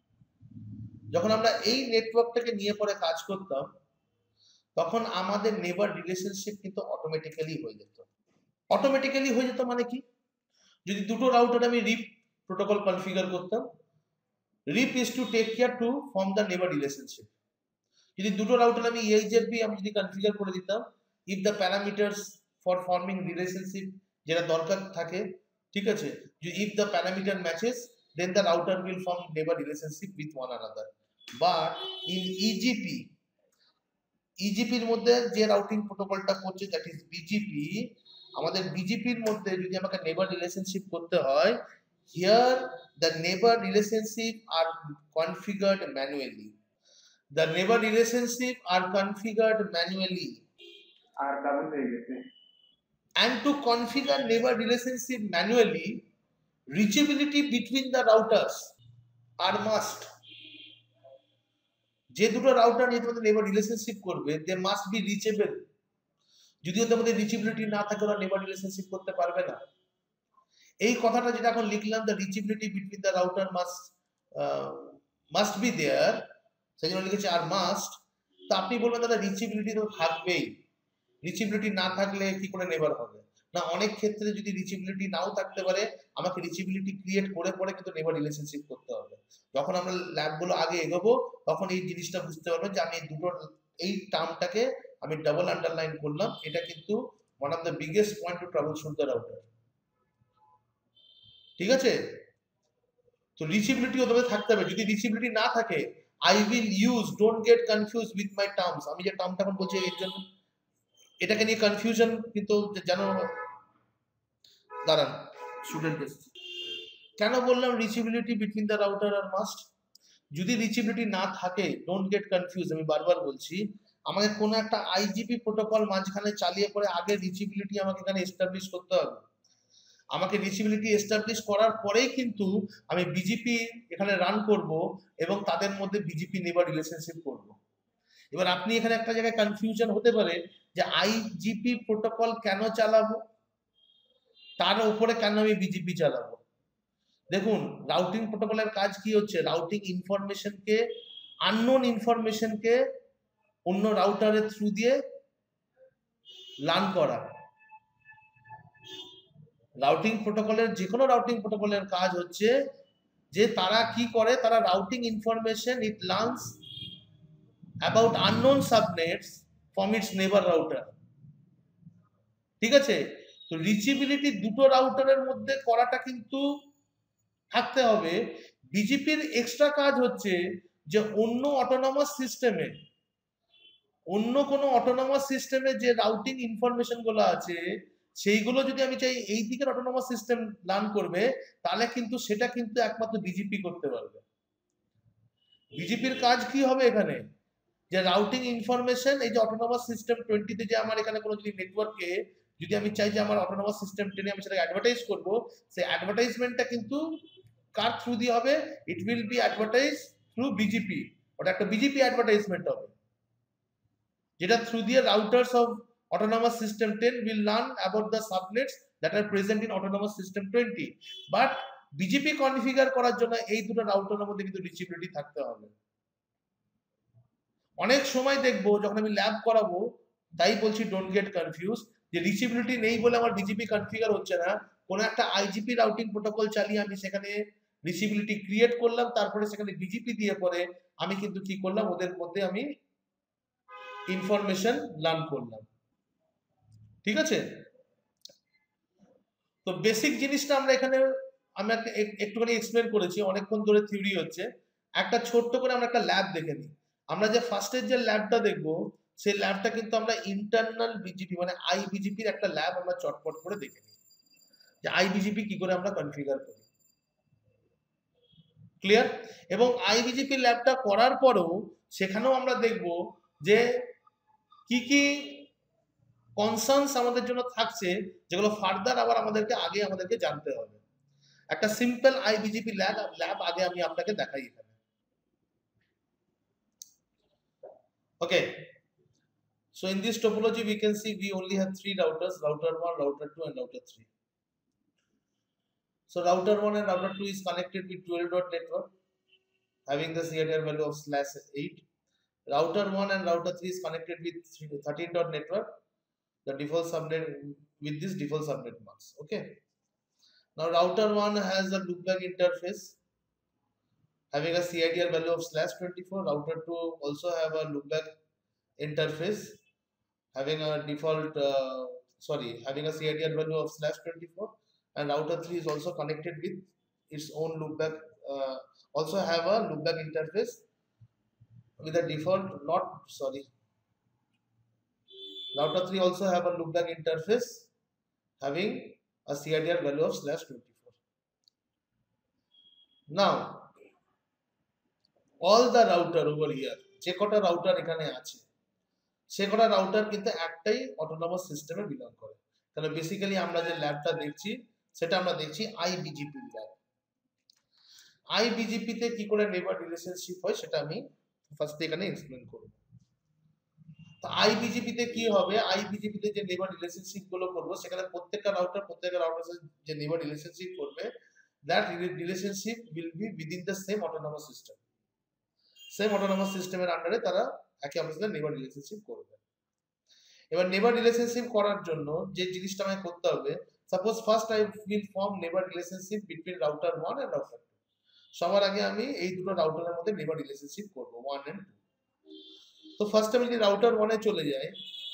যখন আমরা এই নেটওয়ার্কটাকে নিয়ে পরে কাজ করতাম তখন আমাদের নেবার রিলেশনশিপ কিন্তু অটোমেটিক্যালি হয়ে যেত। অটোমেটিক্যালি হয়ে যেত মানে কি? যদি দুটো রাউটার আমি রিপ প্রোটোকল কনফিগার করতাম, RIP is to take care to form the neighbour relationship. যদি দুটো রাউটার আমি ইআইজিআরপি আমি যদি কনফিগার করে দিতাম, if the parameters for forming relationship যেটা দরকার থাকে, ঠিক আছে, if the parameter matches then the router will form neighbor relationship with one another. But in EGP, ইজিপির মধ্যে যে রাউটিং প্রোটোকলটা করছে দ্যাট ইজ বিজিপি, আমাদের বিজিপির মধ্যে যদি আমাকে নেবার রিলেশনশিপ করতে হয়, here the neighbour relationship are configured manually. The neighbor relationship are configured manually. আর ডাবল হয়ে গেছে। And to configure neighbor relationship manually, reachability between the routers are must. যে দুটো রাউটার নিয়ে তোমাদের নেবার রিলেশনশিপ করবে, they must be reachable. যদি ওদের মধ্যে রিচেবিলিটি না থাকে ওরা নেবার রিলেশনশিপ করতে পারবে না। এই কথাটা যেটা এখন লিখলাম, the reachability between the router must uh, must be there, সেই জন্য লিখেছি আর মাস্ট। তো আপনি বলবেন দাদা রিচেবিলিটি তো থাকবেই, রিচেবিলিটি না থাকলে কি করে নেবার হবে? না, অনেক ক্ষেত্রে যদি রিচেবিলিটি নাও থাকতে পারে, আমাকে রিচেবিলিটি ক্রিয়েট করে পরে কিন্তু নেবার রিলেশনশিপ করতে হবে। যখন আমরা ল্যাবগুলো আগে এগোবো তখন এই জিনিসটা বুঝতে পারবেন যে আমি এই দুটো এই টার্মটাকে আমি ডাবল আন্ডারলাইন করলাম, এটা কিন্তু one of the biggest point to troubleshoot the router, ঠিক আছে? তো রিচেবিলিটি ওদের থাকতে হবে। যদি রিচেবিলিটি না থাকে, I will use, don't get confused with my terms, আমি যে টার্মটা এখন বলছি এর জন্য এটাকে নিয়ে কনফিউশন কিন্তু যেন, দাঁড়ান স্টুডেন্ট, কেন বললাম রিচেবিলিটি বিটুইন দ্য রাউটার আর মাস্ট? যদি রিচেবিলিটি না থাকে, ডোন্ট গেট কনফিউজ, আমি বারবার বলছি, আমাকে কোনো একটা আইজিপি প্রোটোকল মাঝখানে চালিয়ে পরে আগে রিচেবিলিটি আমাকে এখানে এস্টাবলিশ করতে হবে। আমাকে রিচেবিলিটি এস্টাবলিশ করার পরেই কিন্তু আমি বিজিপি এখানে রান করব এবং তাদের মধ্যে বিজিপি নেবার রিলেশনশিপ করব। এবার আপনি এখানে একটা জায়গায় কনফিউশন হতে পারে যে আইজিপি প্রোটোকল কেন চালাবো, তার উপরে কেন আমি বিজিপি চালাবো? দেখুন, রাউটিং প্রোটোকলের কাজ কি হচ্ছে? রাউটিং ইনফরমেশনকে, আননোন ইনফরমেশনকে অন্য রাউটারের থ্রু দিয়ে লার্ন করা। রাউটিং প্রোটোকলের, যে কোনো রাউটিং প্রোটোকলের কাজ হচ্ছে যে তারা কি করে, তারা routing information it learns about unknown subnets from its neighbour router. ঠিক আছে, তো রিচেবিলিটি দুটো রাউটারের মধ্যে করাটা কিন্তু থাকতে হবে। বিজেপির এক্সট্রা কাজ হচ্ছে যে অন্য অটোনমাস সিস্টেমে, অন্য কোনো অটোনমাস সিস্টেমে যে রাউটিং ইনফরমেশন গুলো আছে সেইগুলো যদি আমি চাই এই দিকের অটোনমাস সিস্টেম লার্ন করবে, তাহলে কিন্তু সেটা কিন্তু একমাত্র বিজেপি করতে পারবে। বিজেপির কাজ কি হবে এখানে, যে রাউটিং ইনফরমেশন এই যে অটোনমাস সিস্টেম টোয়েন্টিতে যে আমার এখানে কোনো যদি নেটওয়ার্কে যদি আমি চাই যে আমার অটোনমাস সিস্টেম টেনে আমি সেটাকে অ্যাডভার্টাইজ করবো, সেই অ্যাডভার্টাইজমেন্টটা কিন্তু কার থ্রু দিয়ে হবে, it will be advertise through BGP. ওটা একটা বিজেপি অ্যাডভার্টাইজমেন্ট হবে, যেটা থ্রু দিয়ে routers of autonomous system ten will learn about the subnets that are present in autonomous system twenty. But BGP configure করার জন্য এই দুটো রাউটারের মধ্যে কিন্তু রিচেবিলিটি থাকতে হবে। অনেক সময় দেখবো যখন আমি ল্যাব করাবো, তাই বলছি ডোন্ট গেট কনফিউজ, যে রিচেবিলিটি নেই বলে আমার বিজেপি কনফিগার হচ্ছে না। কোনো একটা আইজিপি রাউটিং প্রোটোকল চালিয়ে আমি সেখানে রিচেবিলিটি ক্রিয়েট করলাম, তারপরে সেখানে বিজেপি দিয়ে পরে আমি কিন্তু কি করলাম, ওদের মধ্যে আমি ইনফরমেশন লার্ন করলাম। ঠিক আছে, তো বেসিক জিনিসটা আমরা এখানে আমি একটুখানি এক্সপ্লেন করেছি, অনেকক্ষণ ধরে থিওরি হচ্ছে। একটা ছোট্ট করে আমরা একটা ল্যাব দেখে নিই। আমরা যে ফার্স্টের যে ল্যাবটা দেখবো, সেই ল্যাবটা কিন্তু আমরা ইন্টারনাল বিজিপি মানে আইবিজিপির একটা ল্যাব আমরা চটপট করে দেখে নিই, যে আইবিজিপি কি করে আমরা কনফিগার করি। ক্লিয়ার? এবং আইবিজিপি ল্যাবটা করার পরেও সেখানেও আমরা দেখবো যে কি কি কনসার্নস আমাদের জন্য থাকছে, যেগুলো ফার্দার আবার আমাদেরকে আগে আমাদেরকে জানতে হবে। একটা সিম্পল আইবিজিপি ল্যাব ল্যাব আগে আমি আপনাকে দেখাই এখানে। ওকে, so in this topology we can see we only have three routers, router one, router two and router three. So router one and router two is connected with twelve dot network having the C I D R value of slash eight. Router one and router three is connected with thirteen dot network, the default subnet with this default subnet marks. Okay, now router one has a loopback interface having a C I D R value of slash twenty-four. Router two also have a loopback interface having a default uh, sorry having a C I D R value of slash twenty-four, and router three is also connected with its own loopback uh, also have a loopback interface with a default not sorry router three also have a loopback interface having a C I D R value of slash twenty-four. Now all the router over here, যে কটা router এখানে আছে সে কটা router কিন্তু একটাই autonomous সিস্টেমে belong করে। তাহলে বেসিক্যালি আমরা যে ল্যাবটা দেখছি সেটা আমরা দেখছি আইবিজিপি ল্যাব। আইবিজিপি তে কি করে নেবার রিলেশনশিপ হয় সেটা আমি ফার্স্ট এখানে এক্সপ্লেন করব। তো আইবিজিপি তে কি হবে, আইবিজিপি তে যে নেবার রিলেশনশিপ গুলো করব সেখানে প্রত্যেকটা রাউটার প্রত্যেকটা রাউটার যে নেবার রিলেশনশিপ করবে, that relationship will be within the same autonomous system. Same autonomous সিস্টেমের আন্ডারে তারা একে অপরের সাথে নেবার রিলেশনশিপ করবে। এবার নেবার রিলেশনশিপ করার জন্য যে জিনিসটা আমাকে করতে হবে, suppose first I will form neighbour relationship between router one and router two. সবার আগে আমি এই দুটো রাউটারের মধ্যে নেবার রিলেশনশিপ করব ওয়ান এন্ড টু। তো ফার্স্ট আমি যদি রাউটার ওয়ান এ চলে যাই,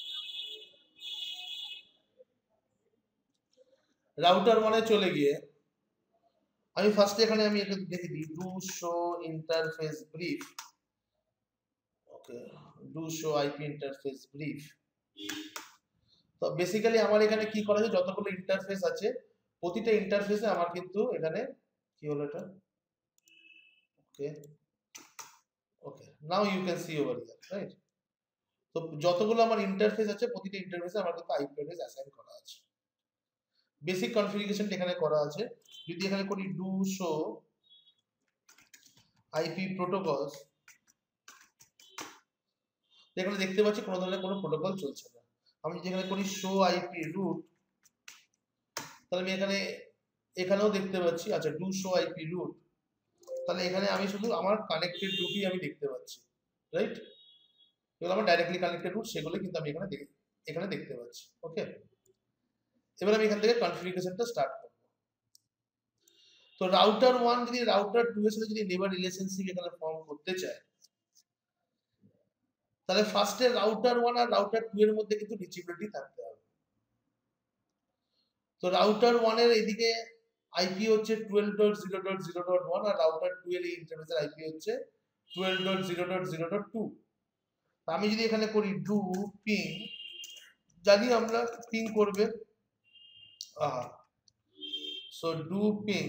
রাউটার ওয়ান এ চলে গিয়ে আমি ফার্স্ট এখানে আমি এটা দেখে দিই, do show interface brief. Okay, do show IP interface brief. তো বেসিক্যালি আমার এখানে কি করা আছে, যতগুলো ইন্টারফেস আছে প্রতিটা ইন্টারফেসে আমার কিন্তু এখানে কি হলো এটা, okay okay now you can see over here, right. তো যতগুলো আমার ইন্টারফেস আছে প্রতিটা ইন্টারফেসে আমার কিন্তু আইপি অ্যাড্রেস অ্যাসাইন করা আছে। বেসিক কনফিগারেশন এখানে করা আছে। যদি এখানে করি ডু শো আইপি প্রোটোকলস, এখানে দেখতে পাচ্ছি কোনো ধরনের কোনো প্রোটোকল চলছে না। আমি যদি এখানে করি শো আইপি রুট, তাহলে আমি এখানে এখানেও দেখতে পাচ্ছি, আচ্ছা ডু শো আইপি রুট, তাহলে এখানে আমি শুধু আমার কানেক্টেড রুটই আমি দেখতে পাচ্ছি, রাইট। এগুলো আমার ডাইরেক্টলি কানেক্টেড রুট, সেগুলো কিন্তু আমি এখানে এখানে দেখতে পাচ্ছি। ওকে, এবার আমি এখান থেকে কনফিগারেশনটা স্টার্ট করব। তো রাউটার ওয়ান যদি রাউটার টু এর সাথে যদি নেবার রিলেশনশিপ এখানে ফর্ম করতে চায়, তাহলে ফার্স্টে রাউটার ওয়ান আর রাউটার টু এর মধ্যে কিন্তু রিচেবিলিটি থাকতে হবে। তো রাউটার ওয়ান এর এদিকে আইপি হচ্ছে twelve dot zero dot zero dot one আর রাউটার টু এর এই ইন্টারফেসের আইপি হচ্ছে twelve dot zero dot zero dot two. আমি যদি এখানে করি ডু পিং, জানি আমরা পিং করবে, সো ডু পিং,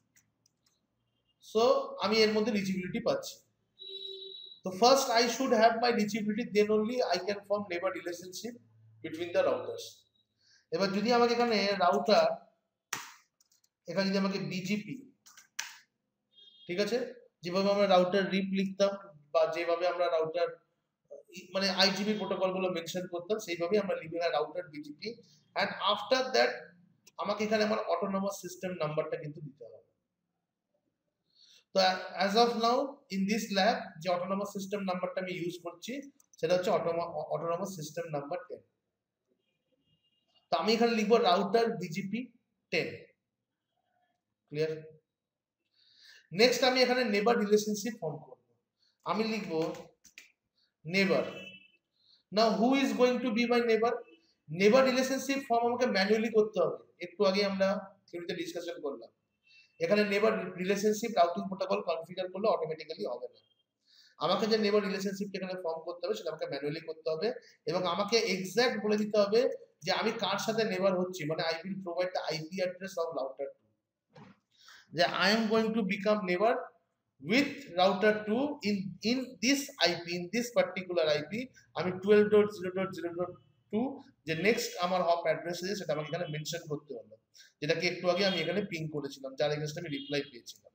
সো আমি এর মধ্যে রিচেবিলিটি পাচ্ছি। তো first I should have my reachability, then only I can form neighbour relationship between the routers. এবার যদি আমাকে এখানে রাউটার, এখানে যদি আমাকে বিজিপি, ঠিক আছে, যেভাবে আমরা রাউটার রিপ লিখতাম বা যেভাবে আমরা রাউটার মানে আইজিপি প্রোটোকল গুলো মেনশন করতাম, সেইভাবে আমরা লিখে router BGP, and after that আমাকে এখানে আমার অটোনমাস সিস্টেম নাম্বারটা কিন্তু দিতে হবে। তো as of now in this lab যে অটোনমাস সিস্টেম নাম্বারটা আমি ইউজ করছি সেটা হচ্ছে অটোনমাস সিস্টেম নাম্বার টেন। তো আমি এখানে লিখবো router BGP ten. Clear? Next আমি এখানে নেবার রিলেশনশিপ ফর্ম করব। আমি লিখবো neighbour. Now who is going to be my neighbour? Neighbour relationship form আমাকে ম্যানুয়ালি করতে হবে, একটু আগে আমরা থিওরিতে ডিসকাশন করলাম। এখানে neighbour relationship routing protocol configure করলে অটোমেটিক্যালি হবে না, আমাকে যে নেবার রিলেশনশিপ এখানে ফর্ম করতে হবে সেটা আমাকে ম্যানুয়ালি করতে হবে, এবং আমাকে এক্সাক্ট বলে দিতে হবে যে আমি কার সাথে নেবার হচ্ছি, মানে I will provide the IP address of router two, যে I am going to become neighbour with router two in in this IP, in this particular IP আমি twelve dot zero dot zero dot two যে next আমার hop address আছে সেটা আমাকে এখানে mention করতে হলো, যেটাকে একটু আগে আমি এখানে পিং করেছিলাম, যার এগেইনস্ট আমি রিপ্লাই পেয়েছিলাম।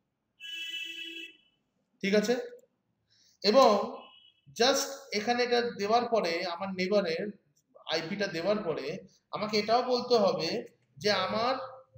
ঠিক আছে? এবং জাস্ট এখানে এটা দেওয়ার পরে আমার নেবারের আইপিটা দেওয়ার পরে আমাকে এটাও বলতে হবে যে আমার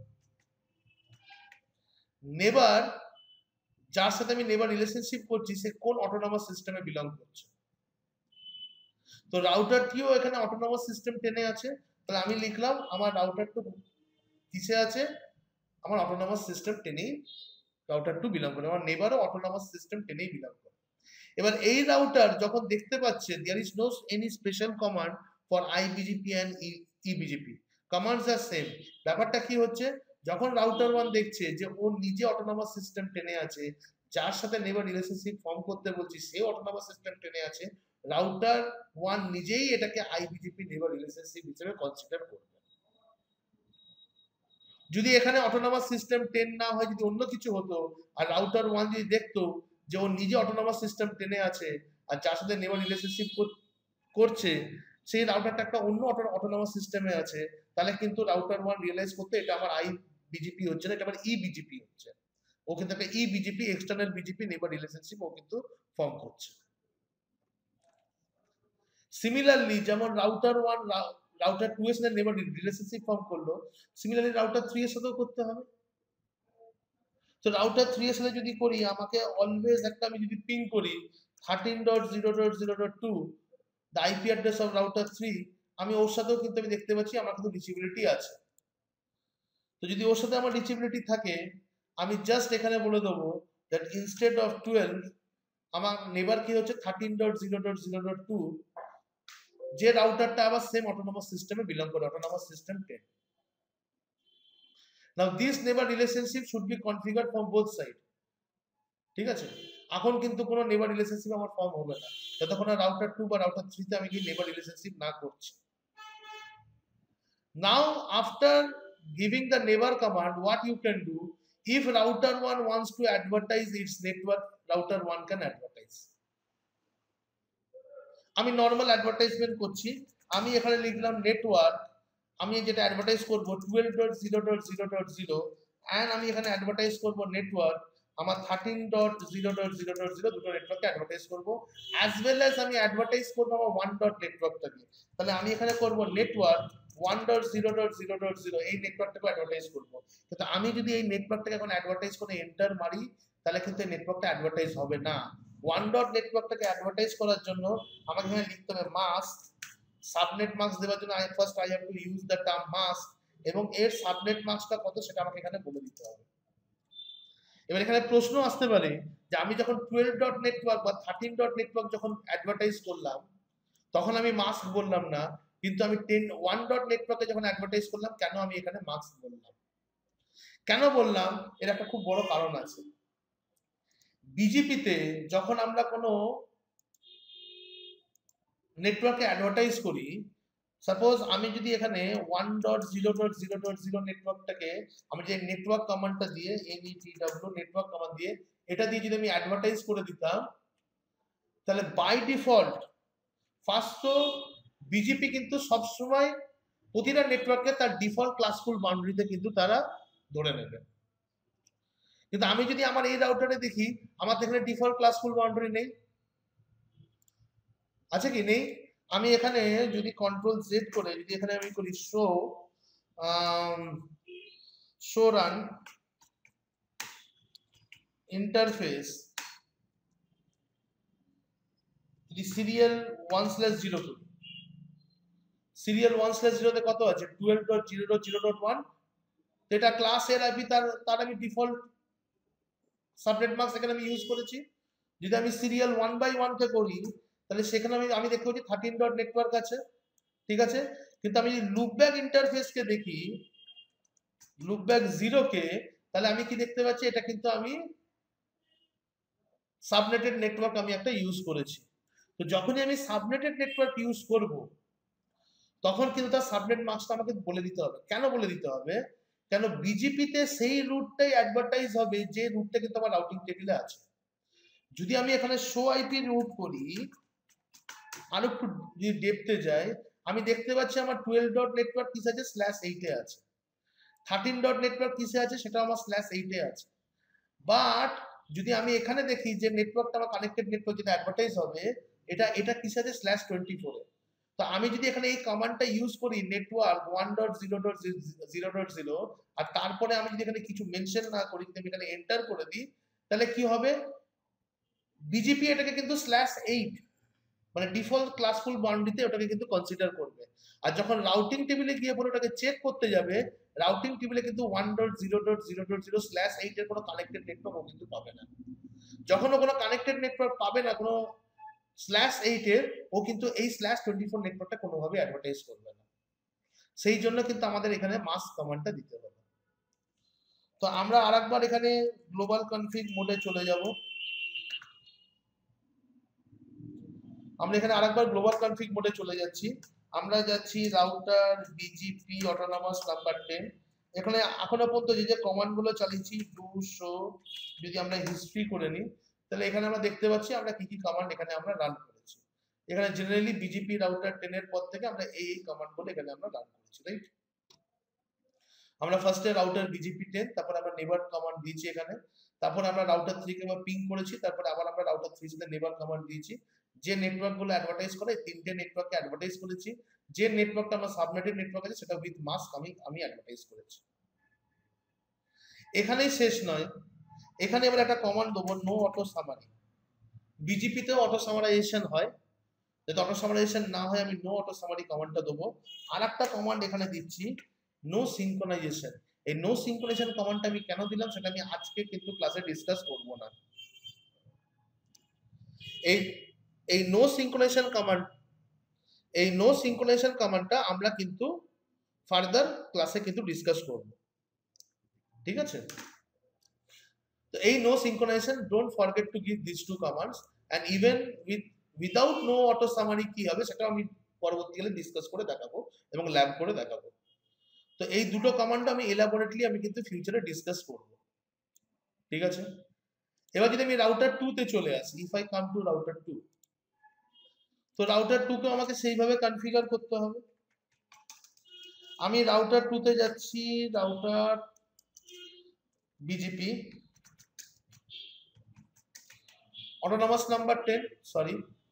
নেবার যার সাথে আমি নেবার রিলেশনশিপ করছি সে কোন অটোনমাস সিস্টেমে বিলং করছে। তো রাউটার টিও এখানে অটোনমাস সিস্টেম টেনে আছে, তাহলে আমি লিখলাম আমার রাউটার টু কিসে আছে, আমার অটোনমাস সিস্টেম টেনেই রাউটার টু বিলং করে, আমার নেবারও অটোনমাস সিস্টেম টেনেই বিলং করে। এবার এই রাউটার যখন দেখতে পাচ্ছে there is no any special command for IBGP and EBGP, commands are same. ব্যাপারটা কি হচ্ছে, যখন রাউটার ওয়ান দেখছে যে ও নিজে অটোনমাস সিস্টেম টেনে আছে, যার সাথে নেবার রিলেশনশিপ ফর্ম করতে বলছি সে অটোনমাস সিস্টেম টেনে আছে, রাউটার ওয়ান নিজেই এটাকে আইবিজিপি নেবার রিলেশনশিপ হিসেবে কনসিডার করবে। যদি এখানে অটোনমাস সিস্টেম টেন না হয়, যদি অন্য কিছু হতো আর রাউটার ওয়ান যদি দেখতো যে ও নিজে অটোনমাস সিস্টেম টেনে আছে আর যার সাথে নেবার রিলেশনশিপ করছে সেই রাউটারটা একটা অন্য অটোনমাস সিস্টেমে আছে, তাহলে কিন্তু রাউটার ওয়ান রিয়েলাইজ করতে এটা আমার আই বিজিপি হচ্ছে না, এটা আমার ই বিজিপি হচ্ছে। ও কিন্তু একটা E BGP external BGP neighbour relationship ও কিন্তু ফর্ম করছে। সিমিলারলি যেমন রাউটার ওয়ান রাউটার টু এর সাথে নেবার রিলেশনশিপ ফর্ম করলো, সিমিলারলি রাউটার থ্রি এর সাথেও করতে হবে। তো রাউটার থ্রি এর সাথে যদি করি আমাকে অলওয়েজ একটা আমি যদি পিং করি thirteen dot zero dot zero dot two the IP address of router three, আমি ওর সাথেও কিন্তু আমি দেখতে পাচ্ছি আমার কিন্তু রিচেবিলিটি আছে। তো যদি ওর সাথে আমার রিচেবিলিটি থাকে আমি জাস্ট এখানে বলে দেবো দ্যাট ইনস্টেড অফ টুয়েলভ আমার নেবার কি হচ্ছে thirteen dot zero dot zero dot two, যে রাউটারটা আবার সেম অটোনমাস সিস্টেমে বিলং করে, autonomous system ten. Now this neighbour relationship should be configured from both side. ঠিক আছে? এখন কিন্তু কোনো নেবার রিলেশনশিপ আমার ফর্ম হবে না যতক্ষণ না রাউটার টু বা রাউটার থ্রি তে আমি কি নেবার রিলেশনশিপ না করছি। Now after giving the neighbor command, what you can do, if router one wants to advertise its network, router one can advertise. আমি নরমাল অ্যাডভার্টাইজমেন্ট করছি, আমি এখানে লিখলাম নেটওয়ার্ক, আমি যেটা অ্যাডভার্টাইজ করব twelve dot zero dot zero dot zero, and আমি এখানে অ্যাডভার্টাইজ করব নেটওয়ার্ক আমার thirteen dot zero dot zero dot zero, দুটো নেটওয়ার্ককে অ্যাডভার্টাইজ করব, অ্যাজ ওয়েল অ্যাজ আমি অ্যাডভার্টাইজ করব আমার ওয়ান ডট নেটওয়ার্কটাকে। তাহলে আমি এখানে করব network one dot zero dot zero dot zero, এই নেটওয়ার্কটাকে অ্যাডভার্টাইজ করব। কিন্তু আমি যদি এই নেটওয়ার্কটাকে এখন অ্যাডভার্টাইজ করে এন্টার মারি তাহলে কিন্তু এই নেটওয়ার্কটা অ্যাডভার্টাইজ হবে না। ওয়ান ডট নেটওয়ার্কটাকে অ্যাডভার্টাইজ করার জন্য আমাকে এখানে লিখতে হবে মাস্ক, সাবনেট মাস্ক দেওয়ার জন্য I first I have to use the term mask, এবং এর সাবনেট মাস্কটা কত সেটা আমাকে এখানে বলে দিতে হবে। এবার এখানে প্রশ্ন আসতে পারে যে আমি যখন টুয়েলভ ডট নেটওয়ার্ক বা থার্টিন ডট নেটওয়ার্ক যখন অ্যাডভার্টাইজ করলাম তখন আমি মাস্ক বললাম না, কিন্তু আমি টেন ওয়ান ডট নেটওয়ার্কে যখন অ্যাডভার্টাইজ করলাম কেন আমি এখানে মাস্ক বললাম? কেন বললাম? এর একটা খুব বড় কারণ আছে। বিজেপিতে যখন আমরা কোনো নেটওয়ার্কে অ্যাডভার্টাইজ করি, সাপোজ আমি যদি এখানে one dot zero dot zero dot zero নেটওয়ার্কটাকে আমি যে নেটওয়ার্ক কমান্ডটা দিয়ে এনইটিডব্লিউ নেটওয়ার্ক কমান্ড দিয়ে এটা দিয়ে যদি আমি অ্যাডভার্টাইজ করে দিতাম, তাহলে বাই ডিফল্ট ফার্স্ট তো বিজেপি কিন্তু সবসময় প্রতিটা নেটওয়ার্কে তার ডিফল্ট ক্লাসফুল বাউন্ডারিতে কিন্তু তারা ধরে নেবে। কিন্তু আমি যদি আমার এই রাউটারে দেখি আমার এখানে ডিফল্ট ক্লাসফুল বাউন্ডারি নেই, আছে কি নেই? আমি এখানে যদি কন্ট্রোল জেড করে যদি এখানে আমি করি শো শো রান ইন্টারফেস যদি সিরিয়াল ওয়ান স্ল্যাশ জিরো করি, সিরিয়াল ওয়ান স্ল্যাশ জিরোতে কত আছে? Twelve dot zero dot zero dot one. এটা ক্লাস এর আইপি, তার তার আমি ডিফল্ট সাবনেট মাস্ক এখানে আমি ইউজ করেছি। যদি আমি সিরিয়াল ওয়ান বাই ওয়ান কে করি তাহলে সেখানে আমি আমি দেখতে পাচ্ছি থার্টিন ডট নেটওয়ার্ক আছে, ঠিক আছে। কিন্তু আমি যদি লুপব্যাক ইন্টারফেসকে দেখি, লুপব্যাক জিরো কে, তাহলে আমি কি দেখতে পাচ্ছি? এটা কিন্তু আমি সাবনেটেড নেটওয়ার্ক আমি একটা ইউজ করেছি। তো যখনই আমি সাবনেটেড নেটওয়ার্ক ইউজ করব তখন কিন্তু তার সাবনেট মাস্কটা আমাকে বলে দিতে হবে। কেন বলে দিতে হবে? কেন বিজেপিতে সেই রুটটাই অ্যাডভার্টাইজ হবে যে রুটটা কিন্তু আমার রাউটিং টেবিলে আছে। যদি আমি এখানে শো আইপি রুট করি, আর একটু যদি ডেপথে যাই, আমি দেখতে পাচ্ছি আমার টুয়েলভ ডট নেটওয়ার্ক কিসে আছে? স্ল্যাশ এইটে আছে। থার্টিন ডট নেটওয়ার্ক কিসে আছে? সেটা আমার স্ল্যাশ এইটে আছে। বাট যদি আমি এখানে দেখি যে নেটওয়ার্কটা আমার কানেক্টেড নেটওয়ার্ক যেটা অ্যাডভার্টাইজ হবে, এটা এটা কিসে আছে? স্ল্যাশ টোয়েন্টি ফোরে। তো আমি যদি এখানে এই কমান্ডটা ইউজ করি network one dot zero dot zero dot zero, আর তারপরে আমি যদি এখানে কিছু মেনশন না করি, যদি আমি এখানে এন্টার করে দিই, তাহলে কি হবে? বিজেপি এটাকে কিন্তু স্ল্যাশ এইট মানে ডিফল্ট ক্লাসফুল বাউন্ডারিতে ওটাকে কিন্তু কনসিডার করবে। আর যখন রাউটিং টেবিলে গিয়ে পরে ওটাকে চেক করতে যাবে, রাউটিং টেবিলে কিন্তু one dot zero dot zero dot zero slash eight এর কোনো কানেক্টেড নেটওয়ার্ক ও কিন্তু পাবে না। যখন ও কোনো কানেক্টেড নেটওয়ার্ক পাবে না কোনো স্ল্যাশ এইট এর, ও কিন্তু এই স্ল্যাশ টোয়েন্টি ফোর নেটওয়ার্কটা কোনোভাবে অ্যাডভার্টাইজ করবে না। সেই জন্য কিন্তু আমাদের এখানে মাস্ক কমান্ডটা দিতে হবে। তো আমরা আরেকবার এখানে গ্লোবাল কনফিগ মোডে চলে যাব। আমরা এখানে আরেকবার গ্লোবাল কনফিগ মোডে চলে যাচ্ছি। আমরা যাচ্ছি router BGP autonomous number ten. এখানে এখনো পর্যন্ত যে যে কমান্ড গুলো চালিয়েছি ডু শো, যদি আমরা হিস্ট্রি করে নিই তাহলে এখানে আমরা দেখতে পাচ্ছি আমরা কি কি কমান্ড এখানে আমরা রান করেছি। এখানে জেনারেলি বিজিপি রাউটার টেন এর পর থেকে আমরা এই এই কমান্ড গুলো এখানে আমরা রান করেছি, রাইট? আমরা ফার্স্টে রাউটার বিজিপি টেন, তারপর আমরা নেবার কমান্ড দিয়েছি এখানে, তারপর আমরা রাউটার থ্রি কে পিং করেছি, তারপর আবার আমরা রাউটার থ্রি সাথে নেবার কমান্ড দিয়েছি। যে নেটওয়ার্ক গুলো অ্যাডভার্টাইজ করে তিনটে নেটওয়ার্ককে অ্যাডভার্টাইজ করেছি। যে নেটওয়ার্কটা আমার সাবনেটেড নেটওয়ার্ক আছে সেটা উইথ মাস্ক আমি আমি অ্যাডভার্টাইজ করেছি। এখানেই শেষ নয়, এখানে আমরা একটা কমান্ড দেবো নো অটো সামারি। বিজিপিতে অটো সামারাইজেশন হয়, যদি অটো সামারাইজেশন না হয় আমি নো অটো সামারি কমান্ডটা দেবো। আর একটা কমান্ড এখানে দিচ্ছি নো সিনক্রোনাইজেশন। এই নো সিনক্রোনাইজেশন কমান্ডটা আমি কেন দিলাম সেটা আমি আজকে কিন্তু ক্লাসে ডিসকাস করব না। এই এই নো সিনক্রোনাইজেশন কমান্ড এই নো সিনক্রোনাইজেশন কমান্ডটা আমরা কিন্তু ফার্দার ক্লাসে কিন্তু ডিসকাস করব, ঠিক আছে? তো এই no synchronization, don't forget to give this two commands, and even with without no auto summary কি হবে সেটা আমি পরবর্তীকালে ডিসকাস করে দেখাবো এবং ল্যাব করে দেখাবো। তো এই দুটো কমান্ড আমি এলাবোরেটলি আমি কিন্তু ফিউচারে ডিসকাস করব, ঠিক আছে? এবার যদি আমি রাউটার টু তে চলে আসি, if I come to router two, তো রাউটার টু কে আমাকে সেইভাবে কনফিগার করতে হবে। আমি রাউটার টু তে যাচ্ছি, router BGP autonomous number ten, sorry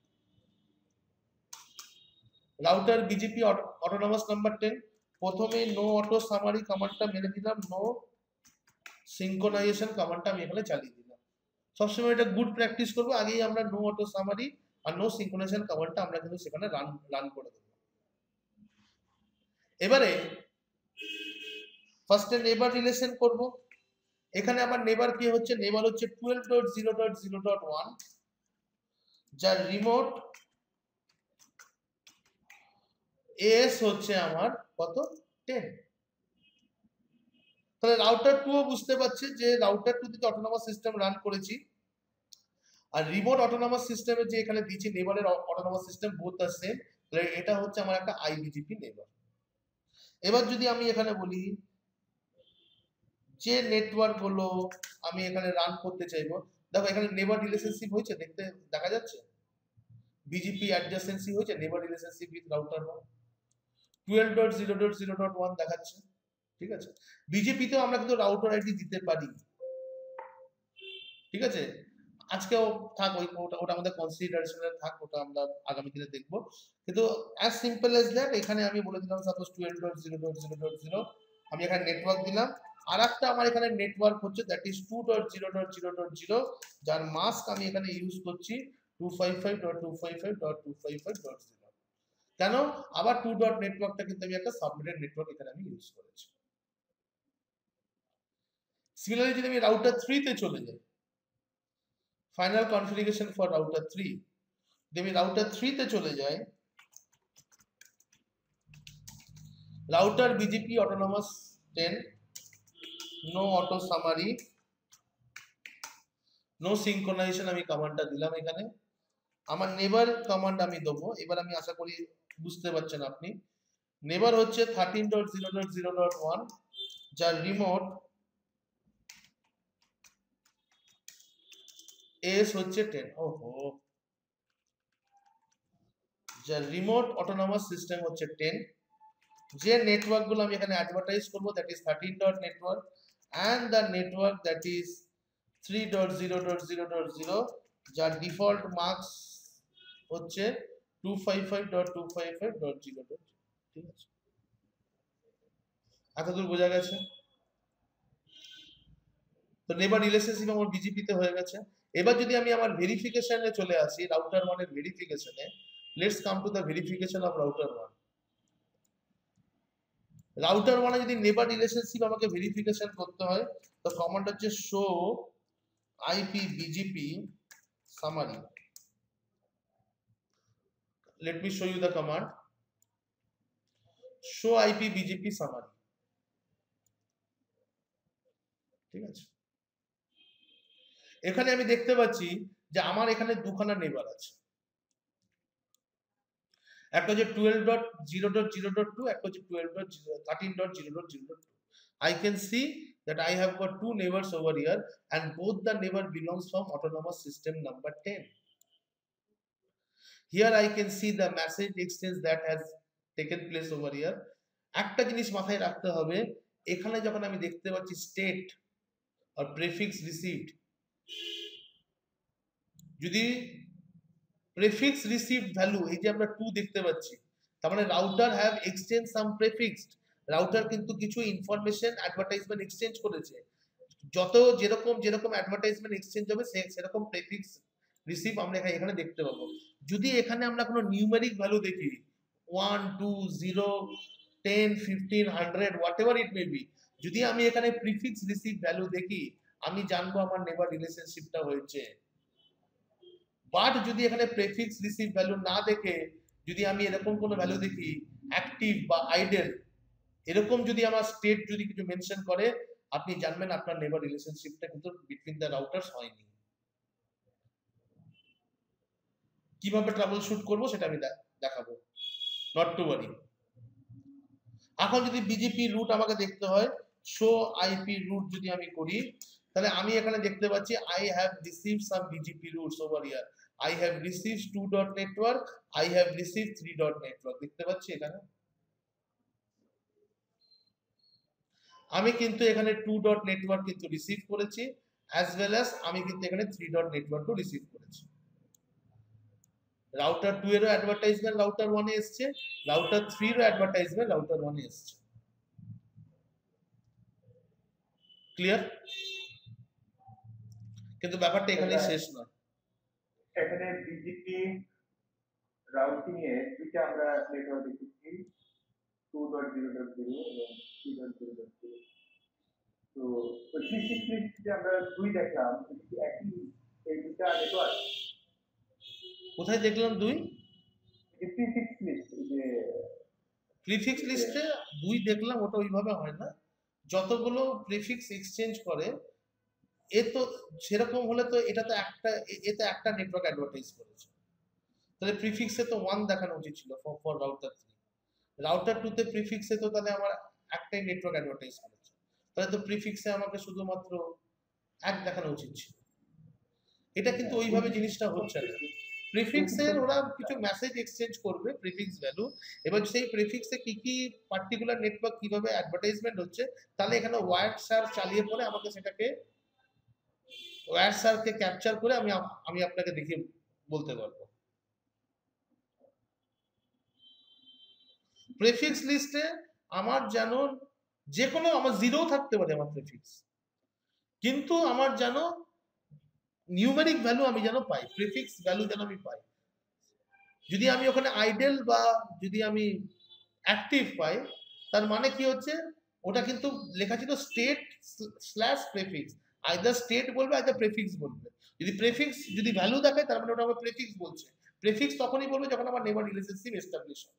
router BGP autonomous number ten. প্রথমে নো অটো সামারি কমান্ডটা মেরে দিলাম, নো সিনক্রোনাইজেশন কমান্ডটা আমি এখানে চালিয়ে দিলাম। সবসময় এটা গুড প্র্যাকটিস করবো, আগেই আমরা নো অটো সামারি আর নো সিনক্রোনাইজেশন কমান্ডটা আমরা কিন্তু সেখানে রান রান করে দেবো। এবারে ফার্স্টে নেবার রিলেশন করব। এখানে আমার নেবার কি হচ্ছে, নেবার হচ্ছে twelve dot zero dot zero dot one, যার রিমোট এস হচ্ছে আমার কত, টেন। তাহলে রাউটার টু ও বুঝতে পারছে যে রাউটার টু থেকে অটোনমাস সিস্টেম রান করেছি, আর রিমোট অটোনমাস সিস্টেমে যে এখানে দিচ্ছি নেবারের autonomous system both are same, তাহলে এটা হচ্ছে আমার একটা আইবিজিপি নেবার। এবার যদি আমি এখানে বলি যে নেটওয়ার্ক গুলো আমি এখানে রান করতে চাইবো, দেখো এখানে নেবার রিলেশনশিপ হয়েছে, দেখতে দেখা যাচ্ছে বিজিপি অ্যাডজাসেন্সি হয়েছে, neighbour relationship with router one, twelve dot zero dot zero dot one দেখাচ্ছে। ঠিক আছে, বিজেপিতেও আমরা কিন্তু রাউটার আইডি দিতে পারি। ঠিক আছে, আজকেও থাক, ওই ওটা ওটা আমাদের কনসিডারেশনে থাক, ওটা আমরা আগামী দিনে দেখব। কিন্তু অ্যাজ সিম্পল অ্যাজ দ্যাট, এখানে আমি বলে দিলাম suppose twelve dot zero dot zero dot zero, আমি এখানে নেটওয়ার্ক দিলাম। আর একটা আমার এখানে নেটওয়ার্ক হচ্ছে that is two dot zero dot zero dot zero, যার মাস্ক আমি এখানে ইউজ করছি two five five dot two five five dot two five five dot zero. কেন, আবার টু ডট নেটওয়ার্কটা কিন্তু আমি একটা সাবনেটেড নেটওয়ার্ক এখানে আমি ইউজ করেছি। সিমিলারলি যদি আমি রাউটার থ্রি তে চলে যাই, final configuration for router three, যদি আমি রাউটার থ্রি তে চলে যাই, router BGP autonomous ten, no auto summary, no synchronization, আমি কমান্ডটা দিলাম এখানে। আমার নেবার কমান্ড আমি দেবো, এবার আমি আশা করি বুঝতে পারছেন আপনি। নেবার হচ্ছে thirteen dot zero dot zero dot one, যার রিমোট এস হচ্ছে টেন। ওহো, যার রিমোট অটোনমাস সিস্টেম হচ্ছে টেন। যে নেটওয়ার্ক গুলো আমি এখানে অ্যাডভার্টাইজ করবো that is thirteen dot network, and the network that is three dot zero dot zero dot zero, যার ডিফল্ট মার্কস হচ্ছে two five five dot two five five dot zero dot zero. ঠিক আছে, এতদূর বোঝা গেছে? তো নেবার রিলেশনশিপ আমার বিজিপি তে হয়ে গেছে। এবার যদি আমি আমার ভেরিফিকেশনে চলে আসি, রাউটার ওয়ানের ভেরিফিকেশনে, let's come to the verification of router one. Router ওয়ানে যদি নেবার রিলেশনশিপ আমাকে ভেরিফিকেশন করতে হয়, তো কমান্ড হচ্ছে show IP BGP summary. let me show you the command show ip bgp summary। ঠিক আছে, এখানে আমি দেখতে পাচ্ছি যে আমার এখানে দুখানা নেবার আছে, একটা হচ্ছে twelve dot zero dot zero dot two, একটা হচ্ছে twelve dot thirteen dot zero dot zero dot two. I can see that I have got two neighbors over here and both the neighbor belongs from autonomous system number ten. Here I can see the message exchange that has taken place over here. একটা জিনিস মাথায় রাখতে হবে, এখানে যখন আমি দেখতে পাচ্ছি স্টেট আর প্রেফিক্স রিসিভড, যদি প্রেফিক্স রিসিভড ভ্যালু এই যে আমরা টু দেখতে পাচ্ছি, তার মানে router have exchange some prefixed, router কিন্তু কিছু ইনফরমেশন অ্যাডভার্টাইজমেন্ট এক্সচেঞ্জ করেছে। যত যেরকম যেরকম অ্যাডভার্টাইজমেন্ট এক্সচেঞ্জ হবে সেরকম প্রেফিক্স রিসিভ আমরা এখানে দেখতে পাবো। যদি এখানে আমরা কোনো নিউমেরিক ভ্যালু দেখি, one two zero ten fifteen hundred whatever it may be, যদি আমি এখানে প্রিফিক্স রিসিভ ভ্যালু দেখি, আমি জানবো আমার নেবার রিলেশনশিপটা হয়েছে। বাট যদি এখানে প্রেফিক্স রিসিভ ভ্যালু না দেখে যদি আমি এরকম কোনো ভ্যালু দেখি অ্যাক্টিভ বা আইডেল, এরকম যদি আমার স্টেট যদি কিছু মেনশন করে, আপনি জানবেন আপনার নেবার রিলেশনশিপটা কিন্তু বিটুইন দ্য রাউটার্স হয়নি। কিভাবে ট্রাবল শুট করবো সেটা আমি দেখাবো, নট টু ওয়ারি। এখন যদি বিজিপি রুট আমাকে দেখতে হয়, শো আইপি রুট যদি আমি করি, তাহলে আমি এখানে দেখতে পাচ্ছি I have received some BGP routes over here. I have received two dot network, I have received three dot network, দেখতে পাচ্ছি এখানে। আমি কিন্তু এখানে টু ডট নেটওয়ার্ক কিন্তু রিসিভ করেছি, অ্যাজ ওয়েল অ্যাজ আমি কিন্তু এখানে থ্রি ডট নেটওয়ার্কও রিসিভ করেছি। রাউটার টু এরও অ্যাডভার্টাইজমেন্ট রাউটার ওয়ানে এসছে, রাউটার থ্রি এরও অ্যাডভার্টাইজমেন্ট রাউটার ওয়ানে এসছে। ক্লিয়ার? কিন্তু ব্যাপারটা এখানেই শেষ নয়। এখানে বিজিপি রাউটিং এ দুইটা আমরা নেটওয়ার্ক দেখেছি, two dot zero dot zero এবং three dot zero dot zero. তো ওই থ্রি সিক্স লিস্ট যে আমরা দুই দেখলাম এটা কি একই এই দুইটা নেটওয়ার্ক? কোথায় দেখলাম দুই? এই থ্রি সিক্স লিস্ট যে প্রিফিক্স লিস্টে দুই দেখলাম, ওটা ওইভাবে হয় না। যতগুলো প্রিফিক্স এক্সচেঞ্জ করে এ তো সেরকম হলে তো এটা তো একটা এতে একটা নেটওয়ার্ক অ্যাডভার্টাইজ করেছে, তাহলে প্রিফিক্সে তো ওয়ান দেখানো উচিত ছিল for for router three. Router two তে প্রিফিক্সে তো তাহলে আমার একটাই নেটওয়ার্ক অ্যাডভার্টাইজ করেছে, তাহলে তো প্রিফিক্সে আমাকে শুধুমাত্র এক দেখানো উচিত ছিল। এটা কিন্তু ওইভাবে জিনিসটা হচ্ছে না। প্রিফিক্সের ওরা কিছু মেসেজ এক্সচেঞ্জ করবে প্রিফিক্স ভ্যালু, এবার সেই প্রিফিক্সে কি কি পার্টিকুলার নেটওয়ার্ক কিভাবে অ্যাডভার্টাইজমেন্ট হচ্ছে, তাহলে এখানে ওয়্যার সার্চ চালিয়ে পরে আমাকে সেটাকে ওয়্যার সার্চকে ক্যাপচার করে আমি আমি আপনাকে দেখিয়ে বলতে পারবো। প্রিফিক্স লিস্টে আমার যেন যে কোনো আমার জিরো থাকতে পারে আমার প্রিফিক্স, কিন্তু আমার যেন নিউমেরিক ভ্যালু আমি যেন পাই, প্রিফিক্স ভ্যালু যেন আমি পাই। যদি আমি ওখানে আইডেল বা যদি আমি অ্যাক্টিভ পাই, তার মানে কি হচ্ছে, ওটা কিন্তু লেখা ছিল state slash prefix, either state বলবে আইদার প্রিফিক্স বলবে। যদি প্রিফিক্স যদি ভ্যালু দেখায় তার মানে ওটা আমার প্রিফিক্স বলছে। প্রিফিক্স তখনই বলবে যখন আমার নেবার রিলেশনশিপ এস্টাবলিশ হয়।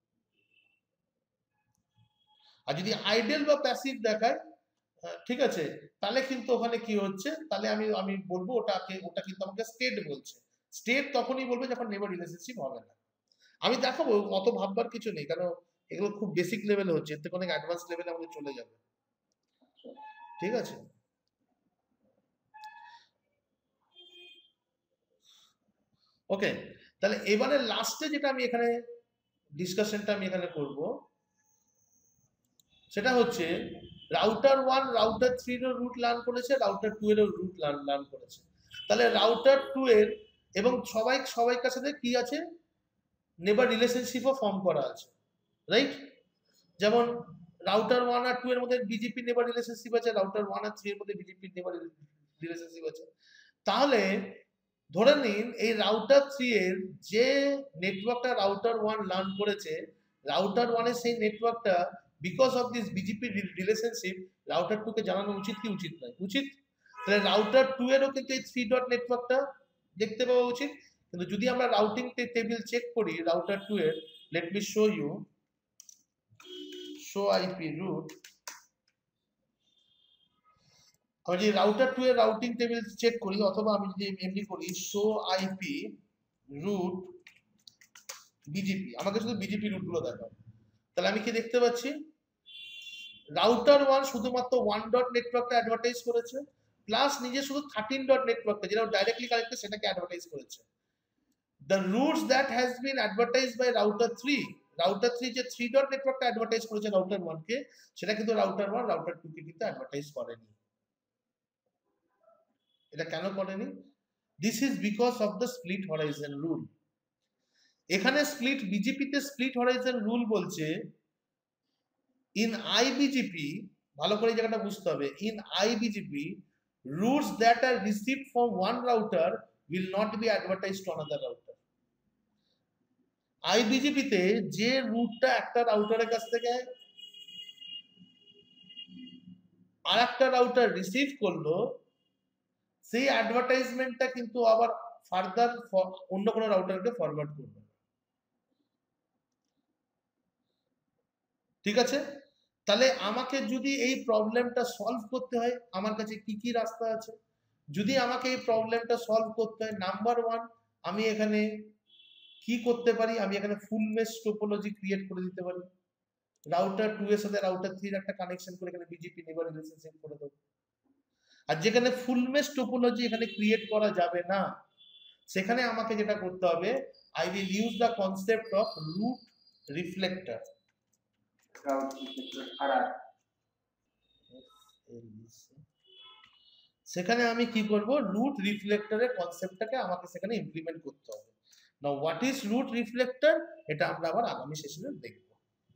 আর যদি আইডেল বা প্যাসিভ দেখায়, ঠিক আছে, তাহলে কিন্তু ওখানে কি হচ্ছে, তাহলে আমি আমি বলবো ওটাকে ওটা কিন্তু আমাকে স্টেট বলছে। স্টেট তখনই বলবে যখন নেবার রিলেশনশিপ হবে না। আমি দেখাবো, অত ভাববার কিছু নেই, কারণ এগুলো খুব বেসিক লেভেলে হচ্ছে, এর থেকে অনেক অ্যাডভান্স লেভেলে আমাদের চলে যাবে। ঠিক আছে, ওকে। তাহলে এবারে লাস্টে যেটা আমি এখানে ডিসকাশনটা আমি এখানে করব, সেটা হচ্ছে রাউটার ওয়ান রাউটার থ্রি এর রুট লার্ন করেছে, রাউটার টু এর রুট লার্ন লার্ন করেছে। তাহলে রাউটার টু এর এবং সবাই সবাইকার সাথে কি আছে, নেবার রিলেশনশিপও ফর্ম করা আছে, রাইট? যেমন রাউটার ওয়ান আর টু এর মধ্যে বিজেপি নেবার রিলেশনশিপ আছে, রাউটার ওয়ান আর থ্রি এর মধ্যে বিজেপি নেবার রিলেশনশিপ আছে। তাহলে ধরে নিন এই রাউটার থ্রি এর যে নেটওয়ার্কটা রাউটার ওয়ান লার্ন করেছে, রাউটার ওয়ান এর সেই নেটওয়ার্কটা because of this BGP relationship router two কে জানানো উচিত কি উচিত নয়? উচিত। তাহলে রাউটার টু এরও কিন্তু এই থ্রি ডট নেটওয়ার্কটা দেখতে পাওয়া উচিত। কিন্তু যদি আমরা রাউটিং টেবিল চেক করি রাউটার টু এর, let me show you, show IP route, আমি যদি রাউটার টু এর রাউটিং টেবিল চেক করি, অথবা আমি যদি এমনি করি শো আইপি রুট বিজেপি, আমাকে শুধু বিজেপি রুট গুলো দেখাও, তাহলে আমি কি দেখতে পাচ্ছি, রাউটার ওয়ান শুধুমাত্র ওয়ান ডট নেটওয়ার্কটা অ্যাডভার্টাইজ করেছে, প্লাস নিজে শুধু থার্টিন ডট নেটওয়ার্কটা যেটা ডাইরেক্টলি কানেক্টেড সেটাকে অ্যাডভার্টাইজ করেছে। The routes that has been advertised by router three, router three যে থ্রি ডট নেটওয়ার্কটা অ্যাডভার্টাইজ করেছে রাউটার ওয়ান কে, সেটা কিন্তু রাউটার ওয়ান রাউটার টু কে কিন্তু অ্যাডভার্টাইজ করেনি। এটা কেন করেনি? This is because of the split horizon rule. এখানে স্প্লিট বিজেপিতে স্প্লিট হরাইজন রুল বলছে ইন আইবিজিপি, ভালো করে জায়গাটা বুঝতে হবে, in IBGP routes that are received from one router will not be advertised to another router. IBGP তে যে রুটটা একটা রাউটারের কাছ থেকে আর একটা রাউটার রিসিভ করলো, সেই অ্যাডভার্টাইজমেন্টটা কিন্তু আবার ফার্দার অন্য কোনো রাউটারকে ফরওয়ার্ড করবে। ঠিক আছে, তাহলে আমাকে যদি এই প্রবলেমটা সলভ করতে হয় আমার কাছে কি কি রাস্তা আছে? যদি আমাকে এই প্রবলেমটা সলভ করতে হয়, নাম্বার ওয়ান, আমি এখানে কি করতে পারি, আমি এখানে ফুল মেশ টোপোলজি ক্রিয়েট করে দিতে পারি। রাউটার টু এর সাথে রাউটার থ্রি এর একটা কানেকশন করে এখানে বিজেপি নেবার রিলেশনশিপ করে দেবো। আর যেখানে ফুল মেশ টোপোলজি এখানে ক্রিয়েট করা যাবে না, সেখানে আমাকে যেটা করতে হবে, I will use the concept of route reflector. সেখানে আমি কি করব, রুট রিফ্লেক্টরের কনসেপ্টটাকে আমাকে সেখানে ইমপ্লিমেন্ট করতে হবে। Now what is route reflector, এটা আমরা আবার আগামী সেশনে দেখব।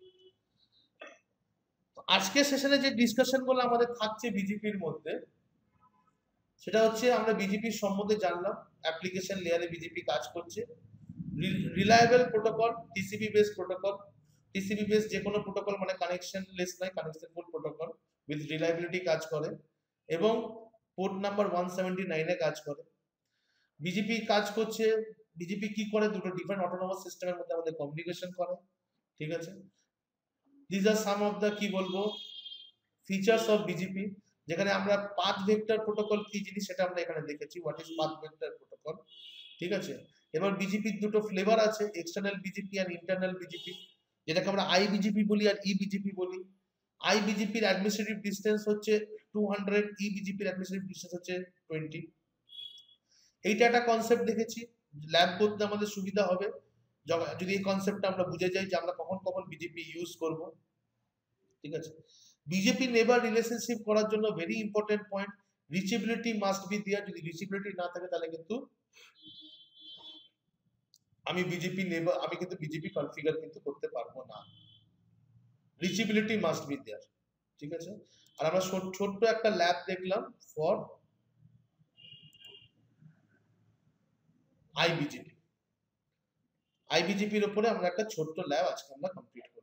আজকের সেশনে যে ডিসকাশন গুলো আমাদের থাকছে বিজেপির মধ্যে, সেটা হচ্ছে আমরা বিজেপির সম্বন্ধে জানলাম, অ্যাপ্লিকেশন লেয়ারে বিজেপি কাজ করছে, reliable protocol, TCP base protocol, TCP base যে কোনো প্রোটোকল মানে কানেকশন লেস নয়, কানেকশনফুল প্রোটোকল, উইথ রিলায়েবিলিটি কাজ করে এবং পোর্ট নাম্বার ওয়ান সেভেন্টি নাইনে কাজ করে। বিজেপি কাজ করছে, বিজেপি কি করে, দুটো ডিফারেন্ট অটোনোমাস সিস্টেমের মধ্যে আমাদের কমিউনিকেশন করে, ঠিক আছে। This are some of the কি বলবো ফিচার্স অফ বিজেপি, যেখানে আমরা পাথ ভেক্টর প্রোটোকল কি জিনিস সেটা আমরা এখানে দেখেছি, what is path vector protocol, ঠিক আছে। এবার বিজেপির দুটো ফ্লেভার আছে, এক্সটার্নাল বিজেপি আর ইন্টারনাল বিজেপি, যেটাকে আমরা আই বিজেপি বলি আর ই বিজেপি বলি। আই বিজেপির অ্যাডমিনিস্ট্রেটিভ ডিস্টেন্স হচ্ছে টু হান্ড্রেড, ই বিজেপির অ্যাডমিনিস্ট্রেটিভ ডিস্টেন্স হচ্ছে টোয়েন্টি। এইটা একটা কনসেপ্ট দেখেছি, ল্যাব করতে আমাদের সুবিধা হবে যদি এই কনসেপ্টটা আমরা বুঝে যাই যে আমরা কখন কখন বিজেপি ইউজ করব, ঠিক আছে। বিজেপি নেবার রিলেশনশিপ করার জন্য very important point, reachability must be there. যদি রিচেবিলিটি না থাকে তাহলে কিন্তু আমি বিজেপি নেবার আমি কিন্তু বিজেপি কনফিগার কিন্তু করতে পারবো না। রিচেবিলিটি মাস্ট বি দেয়ার, ঠিক আছে। আর আমরা ছোট্ট একটা ল্যাব দেখলাম ফর আইবিজেপি। আইবিজেপির উপরে আমরা একটা ছোট্ট ল্যাব আজকে আমরা কমপ্লিট